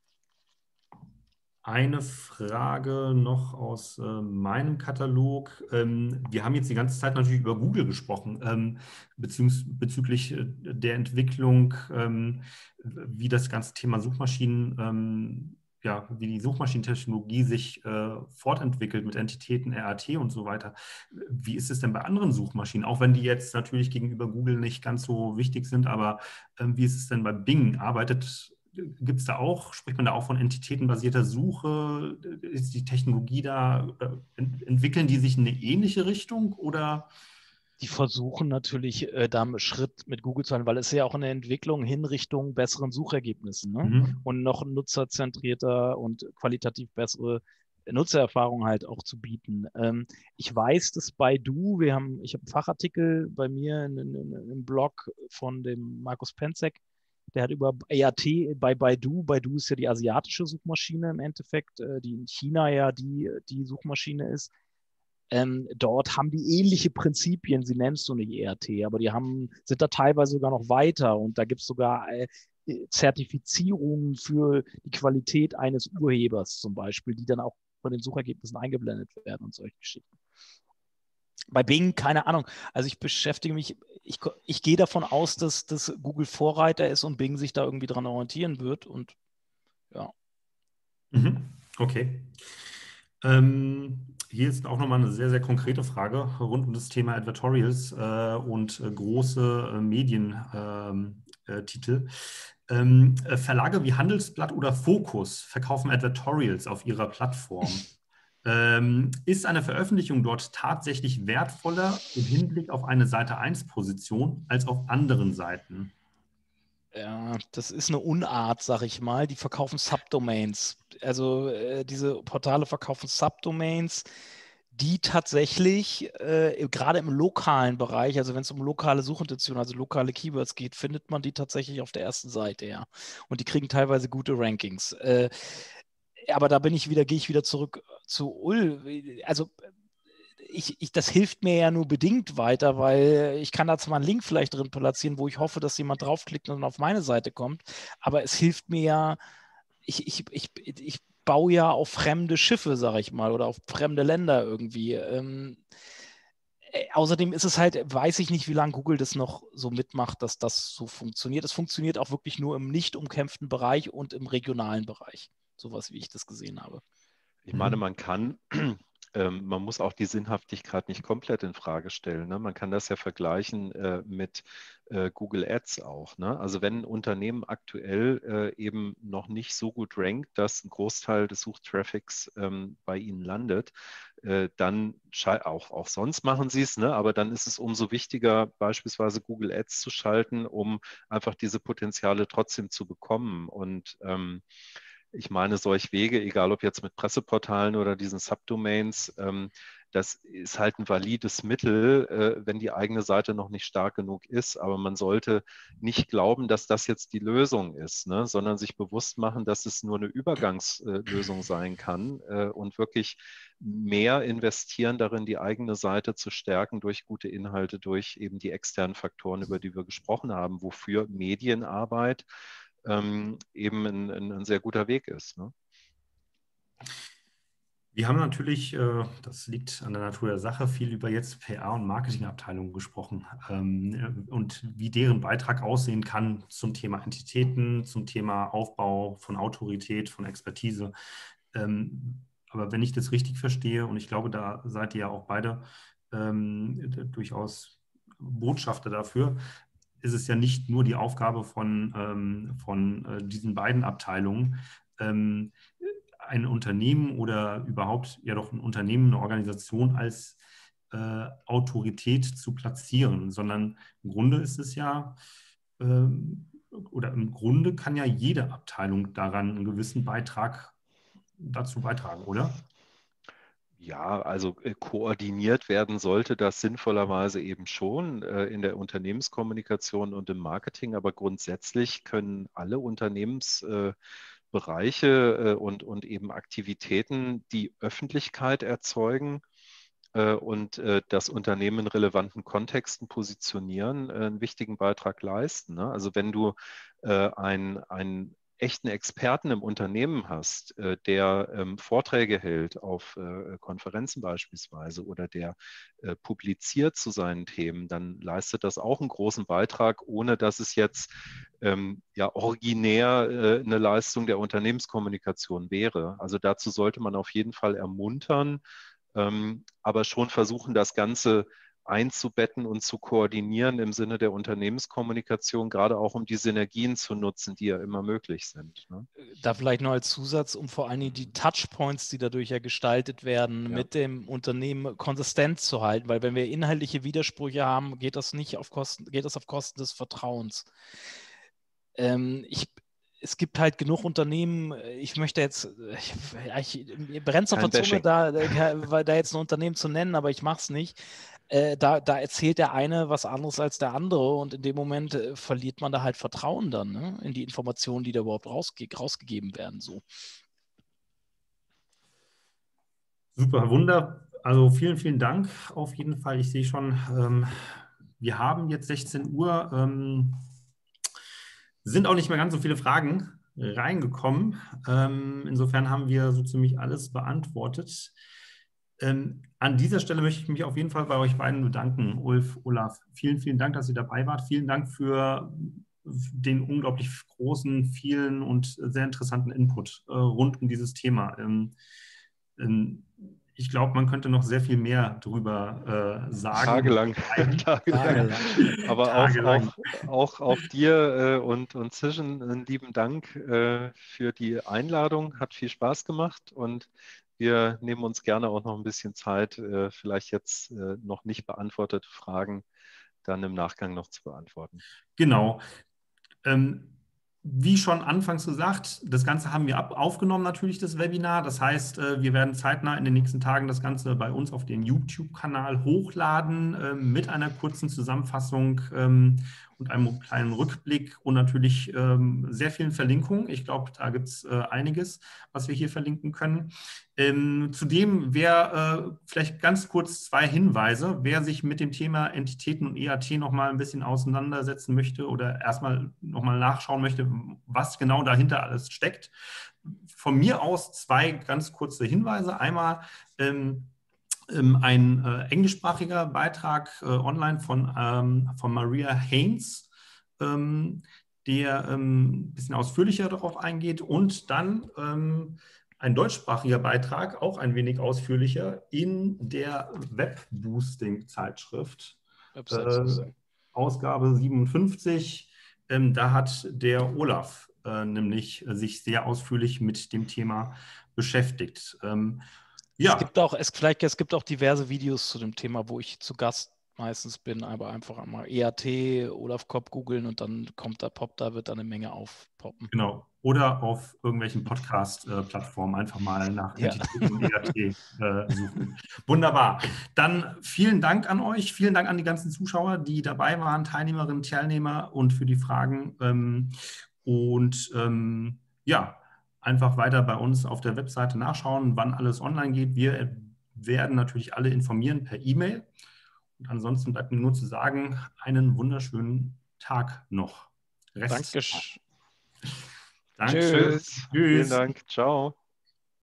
eine Frage noch aus äh, meinem Katalog. Ähm, wir haben jetzt die ganze Zeit natürlich über Google gesprochen, ähm, beziehungs bezüglich äh, der Entwicklung, ähm, wie das ganze Thema Suchmaschinen, ähm, ja, wie die Suchmaschinentechnologie sich äh, fortentwickelt mit Entitäten, R A T und so weiter. Wie ist es denn bei anderen Suchmaschinen? Auch wenn die jetzt natürlich gegenüber Google nicht ganz so wichtig sind, aber ähm, wie ist es denn bei Bing? Arbeitet Gibt es da auch, spricht man da auch von entitätenbasierter Suche? Ist die Technologie da, ent entwickeln die sich in eine ähnliche Richtung oder? Die versuchen natürlich äh, da einen Schritt mit Google zu halten, weil es ist ja auch eine Entwicklung hin Richtung besseren Suchergebnissen, ne? Mhm. Und noch nutzerzentrierter und qualitativ bessere Nutzererfahrung halt auch zu bieten. Ähm, ich weiß, dass Baidu, wir haben, ich habe einen Fachartikel bei mir in, in, in, im Blog von dem Markus Penzek, der hat über E A T bei Baidu, Baidu ist ja die asiatische Suchmaschine im Endeffekt, äh, die in China ja die, die Suchmaschine ist. Ähm, dort haben die ähnliche Prinzipien, sie nennen es so nicht E R T, aber die haben, sind da teilweise sogar noch weiter und da gibt es sogar äh, Zertifizierungen für die Qualität eines Urhebers zum Beispiel, die dann auch von den Suchergebnissen eingeblendet werden und solche Geschichten. Bei Bing, keine Ahnung. Also ich beschäftige mich, ich, ich gehe davon aus, dass, dass Google Vorreiter ist und Bing sich da irgendwie dran orientieren wird und ja. Mhm. Okay. Ähm, hier ist auch nochmal eine sehr, sehr konkrete Frage rund um das Thema Advertorials äh, und äh, große äh, Medientitel. Ähm, äh, Verlage wie Handelsblatt oder Focus verkaufen Advertorials auf ihrer Plattform. Ähm, ist eine Veröffentlichung dort tatsächlich wertvoller im Hinblick auf eine Seite eins Position als auf anderen Seiten? Ja, das ist eine Unart, sag ich mal. Die verkaufen Subdomains. Also äh, diese Portale verkaufen Subdomains, die tatsächlich äh, gerade im lokalen Bereich, also wenn es um lokale Suchintentionen, also lokale Keywords geht, findet man die tatsächlich auf der ersten Seite, ja. Und die kriegen teilweise gute Rankings. Äh, aber da bin ich wieder, gehe ich wieder zurück zu Ul. Also ich, ich, das hilft mir ja nur bedingt weiter, weil ich kann da zwar einen Link vielleicht drin platzieren, wo ich hoffe, dass jemand draufklickt und auf meine Seite kommt, aber es hilft mir ja, ich, ich, ich, ich baue ja auf fremde Schiffe, sage ich mal, oder auf fremde Länder irgendwie. Ähm, äh, außerdem ist es halt, weiß ich nicht, wie lange Google das noch so mitmacht, dass das so funktioniert. Es funktioniert auch wirklich nur im nicht umkämpften Bereich und im regionalen Bereich, sowas wie ich das gesehen habe. Ich meine, man kann, ähm, man muss auch die Sinnhaftigkeit nicht komplett in Frage stellen. Ne? Man kann das ja vergleichen äh, mit äh, Google Ads auch. Ne? Also wenn ein Unternehmen aktuell äh, eben noch nicht so gut rankt, dass ein Großteil des Suchtraffics ähm, bei ihnen landet, äh, dann auch, auch sonst machen sie es, ne? Aber dann ist es umso wichtiger, beispielsweise Google Ads zu schalten, um einfach diese Potenziale trotzdem zu bekommen. Und ähm, ich meine, solch Wege, egal ob jetzt mit Presseportalen oder diesen Subdomains, ähm, das ist halt ein valides Mittel, äh, wenn die eigene Seite noch nicht stark genug ist. Aber man sollte nicht glauben, dass das jetzt die Lösung ist, ne? Sondern sich bewusst machen, dass es nur eine Übergangslösung sein kann äh, und wirklich mehr investieren darin, die eigene Seite zu stärken durch gute Inhalte, durch eben die externen Faktoren, über die wir gesprochen haben, wofür Medienarbeit ähm, eben ein, ein, ein sehr guter Weg ist. Ne? Wir haben natürlich, äh, das liegt an der Natur der Sache, viel über jetzt P R- und Marketingabteilungen gesprochen ähm, und wie deren Beitrag aussehen kann zum Thema Entitäten, zum Thema Aufbau von Autorität, von Expertise. Ähm, aber wenn ich das richtig verstehe, und ich glaube, da seid ihr ja auch beide ähm, durchaus Botschafter dafür, ist es ja nicht nur die Aufgabe von, ähm, von äh, diesen beiden Abteilungen, ähm, ein Unternehmen oder überhaupt ja doch ein Unternehmen, eine Organisation als äh, Autorität zu platzieren, sondern im Grunde ist es ja, ähm, oder im Grunde kann ja jede Abteilung daran einen gewissen Beitrag dazu beitragen, oder? Ja, also äh, koordiniert werden sollte das sinnvollerweise eben schon äh, in der Unternehmenskommunikation und im Marketing, aber grundsätzlich können alle Unternehmensbereiche äh, äh, und, und eben Aktivitäten, die Öffentlichkeit erzeugen äh, und äh, das Unternehmen in relevanten Kontexten positionieren, äh, einen wichtigen Beitrag leisten. Ne? Also wenn du äh, ein, ein echten Experten im Unternehmen hast, äh, der ähm, Vorträge hält auf äh, Konferenzen beispielsweise oder der äh, publiziert zu seinen Themen, dann leistet das auch einen großen Beitrag, ohne dass es jetzt ähm, ja originär äh, eine Leistung der Unternehmenskommunikation wäre. Also dazu sollte man auf jeden Fall ermuntern, ähm, aber schon versuchen, das Ganze einzubetten und zu koordinieren im Sinne der Unternehmenskommunikation, gerade auch um die Synergien zu nutzen, die ja immer möglich sind. Ne? Da vielleicht noch als Zusatz, um vor allen Dingen die Touchpoints, die dadurch ja gestaltet werden, ja. mit dem Unternehmen konsistent zu halten, weil wenn wir inhaltliche Widersprüche haben, geht das nicht auf Kosten, geht das auf Kosten des Vertrauens. Ähm, ich Es gibt halt genug Unternehmen, ich möchte jetzt, ich, ich brennt auf der Zunge, da, da jetzt ein Unternehmen zu nennen, aber ich mache es nicht. Äh, da, da erzählt der eine was anderes als der andere und in dem Moment äh, verliert man da halt Vertrauen dann, ne? In die Informationen, die da überhaupt rausge rausgegeben werden. So. Super, Wunder. Also vielen, vielen Dank auf jeden Fall. Ich sehe schon, ähm, wir haben jetzt sechzehn Uhr. Ähm, sind auch nicht mehr ganz so viele Fragen reingekommen. Ähm, insofern haben wir so ziemlich alles beantwortet. Ähm, an dieser Stelle möchte ich mich auf jeden Fall bei euch beiden bedanken. Ulf, Olaf, vielen, vielen Dank, dass ihr dabei wart. Vielen Dank für den unglaublich großen, vielen und sehr interessanten Input äh, rund um dieses Thema. Ähm, ähm, ich glaube, man könnte noch sehr viel mehr drüber äh, sagen. Tagelang. Tagelang. Aber Tagelang. Auch, auch, auch dir äh, und, und Zischen einen lieben Dank äh, für die Einladung. Hat viel Spaß gemacht und wir nehmen uns gerne auch noch ein bisschen Zeit, äh, vielleicht jetzt äh, noch nicht beantwortete Fragen dann im Nachgang noch zu beantworten. Genau. Ähm, Wie schon anfangs gesagt, das Ganze haben wir ab aufgenommen, natürlich das Webinar. Das heißt, wir werden zeitnah in den nächsten Tagen das Ganze bei uns auf den YouTube-Kanal hochladen äh, mit einer kurzen Zusammenfassung ähm, und einem kleinen Rückblick und natürlich ähm, sehr vielen Verlinkungen. Ich glaube, da gibt es äh, einiges, was wir hier verlinken können. Ähm, zudem wäre äh, vielleicht ganz kurz zwei Hinweise. Wer sich mit dem Thema Entitäten und E A T noch mal ein bisschen auseinandersetzen möchte oder erstmal noch mal nachschauen möchte, was genau dahinter alles steckt. Von mir aus zwei ganz kurze Hinweise. Einmal ähm, ein äh, englischsprachiger Beitrag äh, online von, ähm, von Maria Haynes, ähm, der ähm, ein bisschen ausführlicher darauf eingeht, und dann ähm, ein deutschsprachiger Beitrag, auch ein wenig ausführlicher, in der Webboosting-Zeitschrift, äh, Ausgabe siebenundfünfzig. Ähm, da hat der Olaf äh, nämlich äh, sich sehr ausführlich mit dem Thema beschäftigt. Ähm, ja. Es gibt auch, es, vielleicht, es gibt auch diverse Videos zu dem Thema, wo ich zu Gast meistens bin, aber einfach einmal E A T, Olaf Kopp googeln und dann kommt da, poppt, da wird dann eine Menge aufpoppen. Genau. Oder auf irgendwelchen Podcast-Plattformen einfach mal nach ja. Entitäten und E A T äh, suchen. Wunderbar. Dann vielen Dank an euch, vielen Dank an die ganzen Zuschauer, die dabei waren, Teilnehmerinnen, Teilnehmer, und für die Fragen. Ähm, und ähm, ja, einfach weiter bei uns auf der Webseite nachschauen, wann alles online geht. Wir werden natürlich alle informieren per E-Mail. Und ansonsten bleibt mir nur zu sagen, einen wunderschönen Tag noch. Dankeschön. Danke. Tschüss. Tschüss. Vielen Dank. Ciao.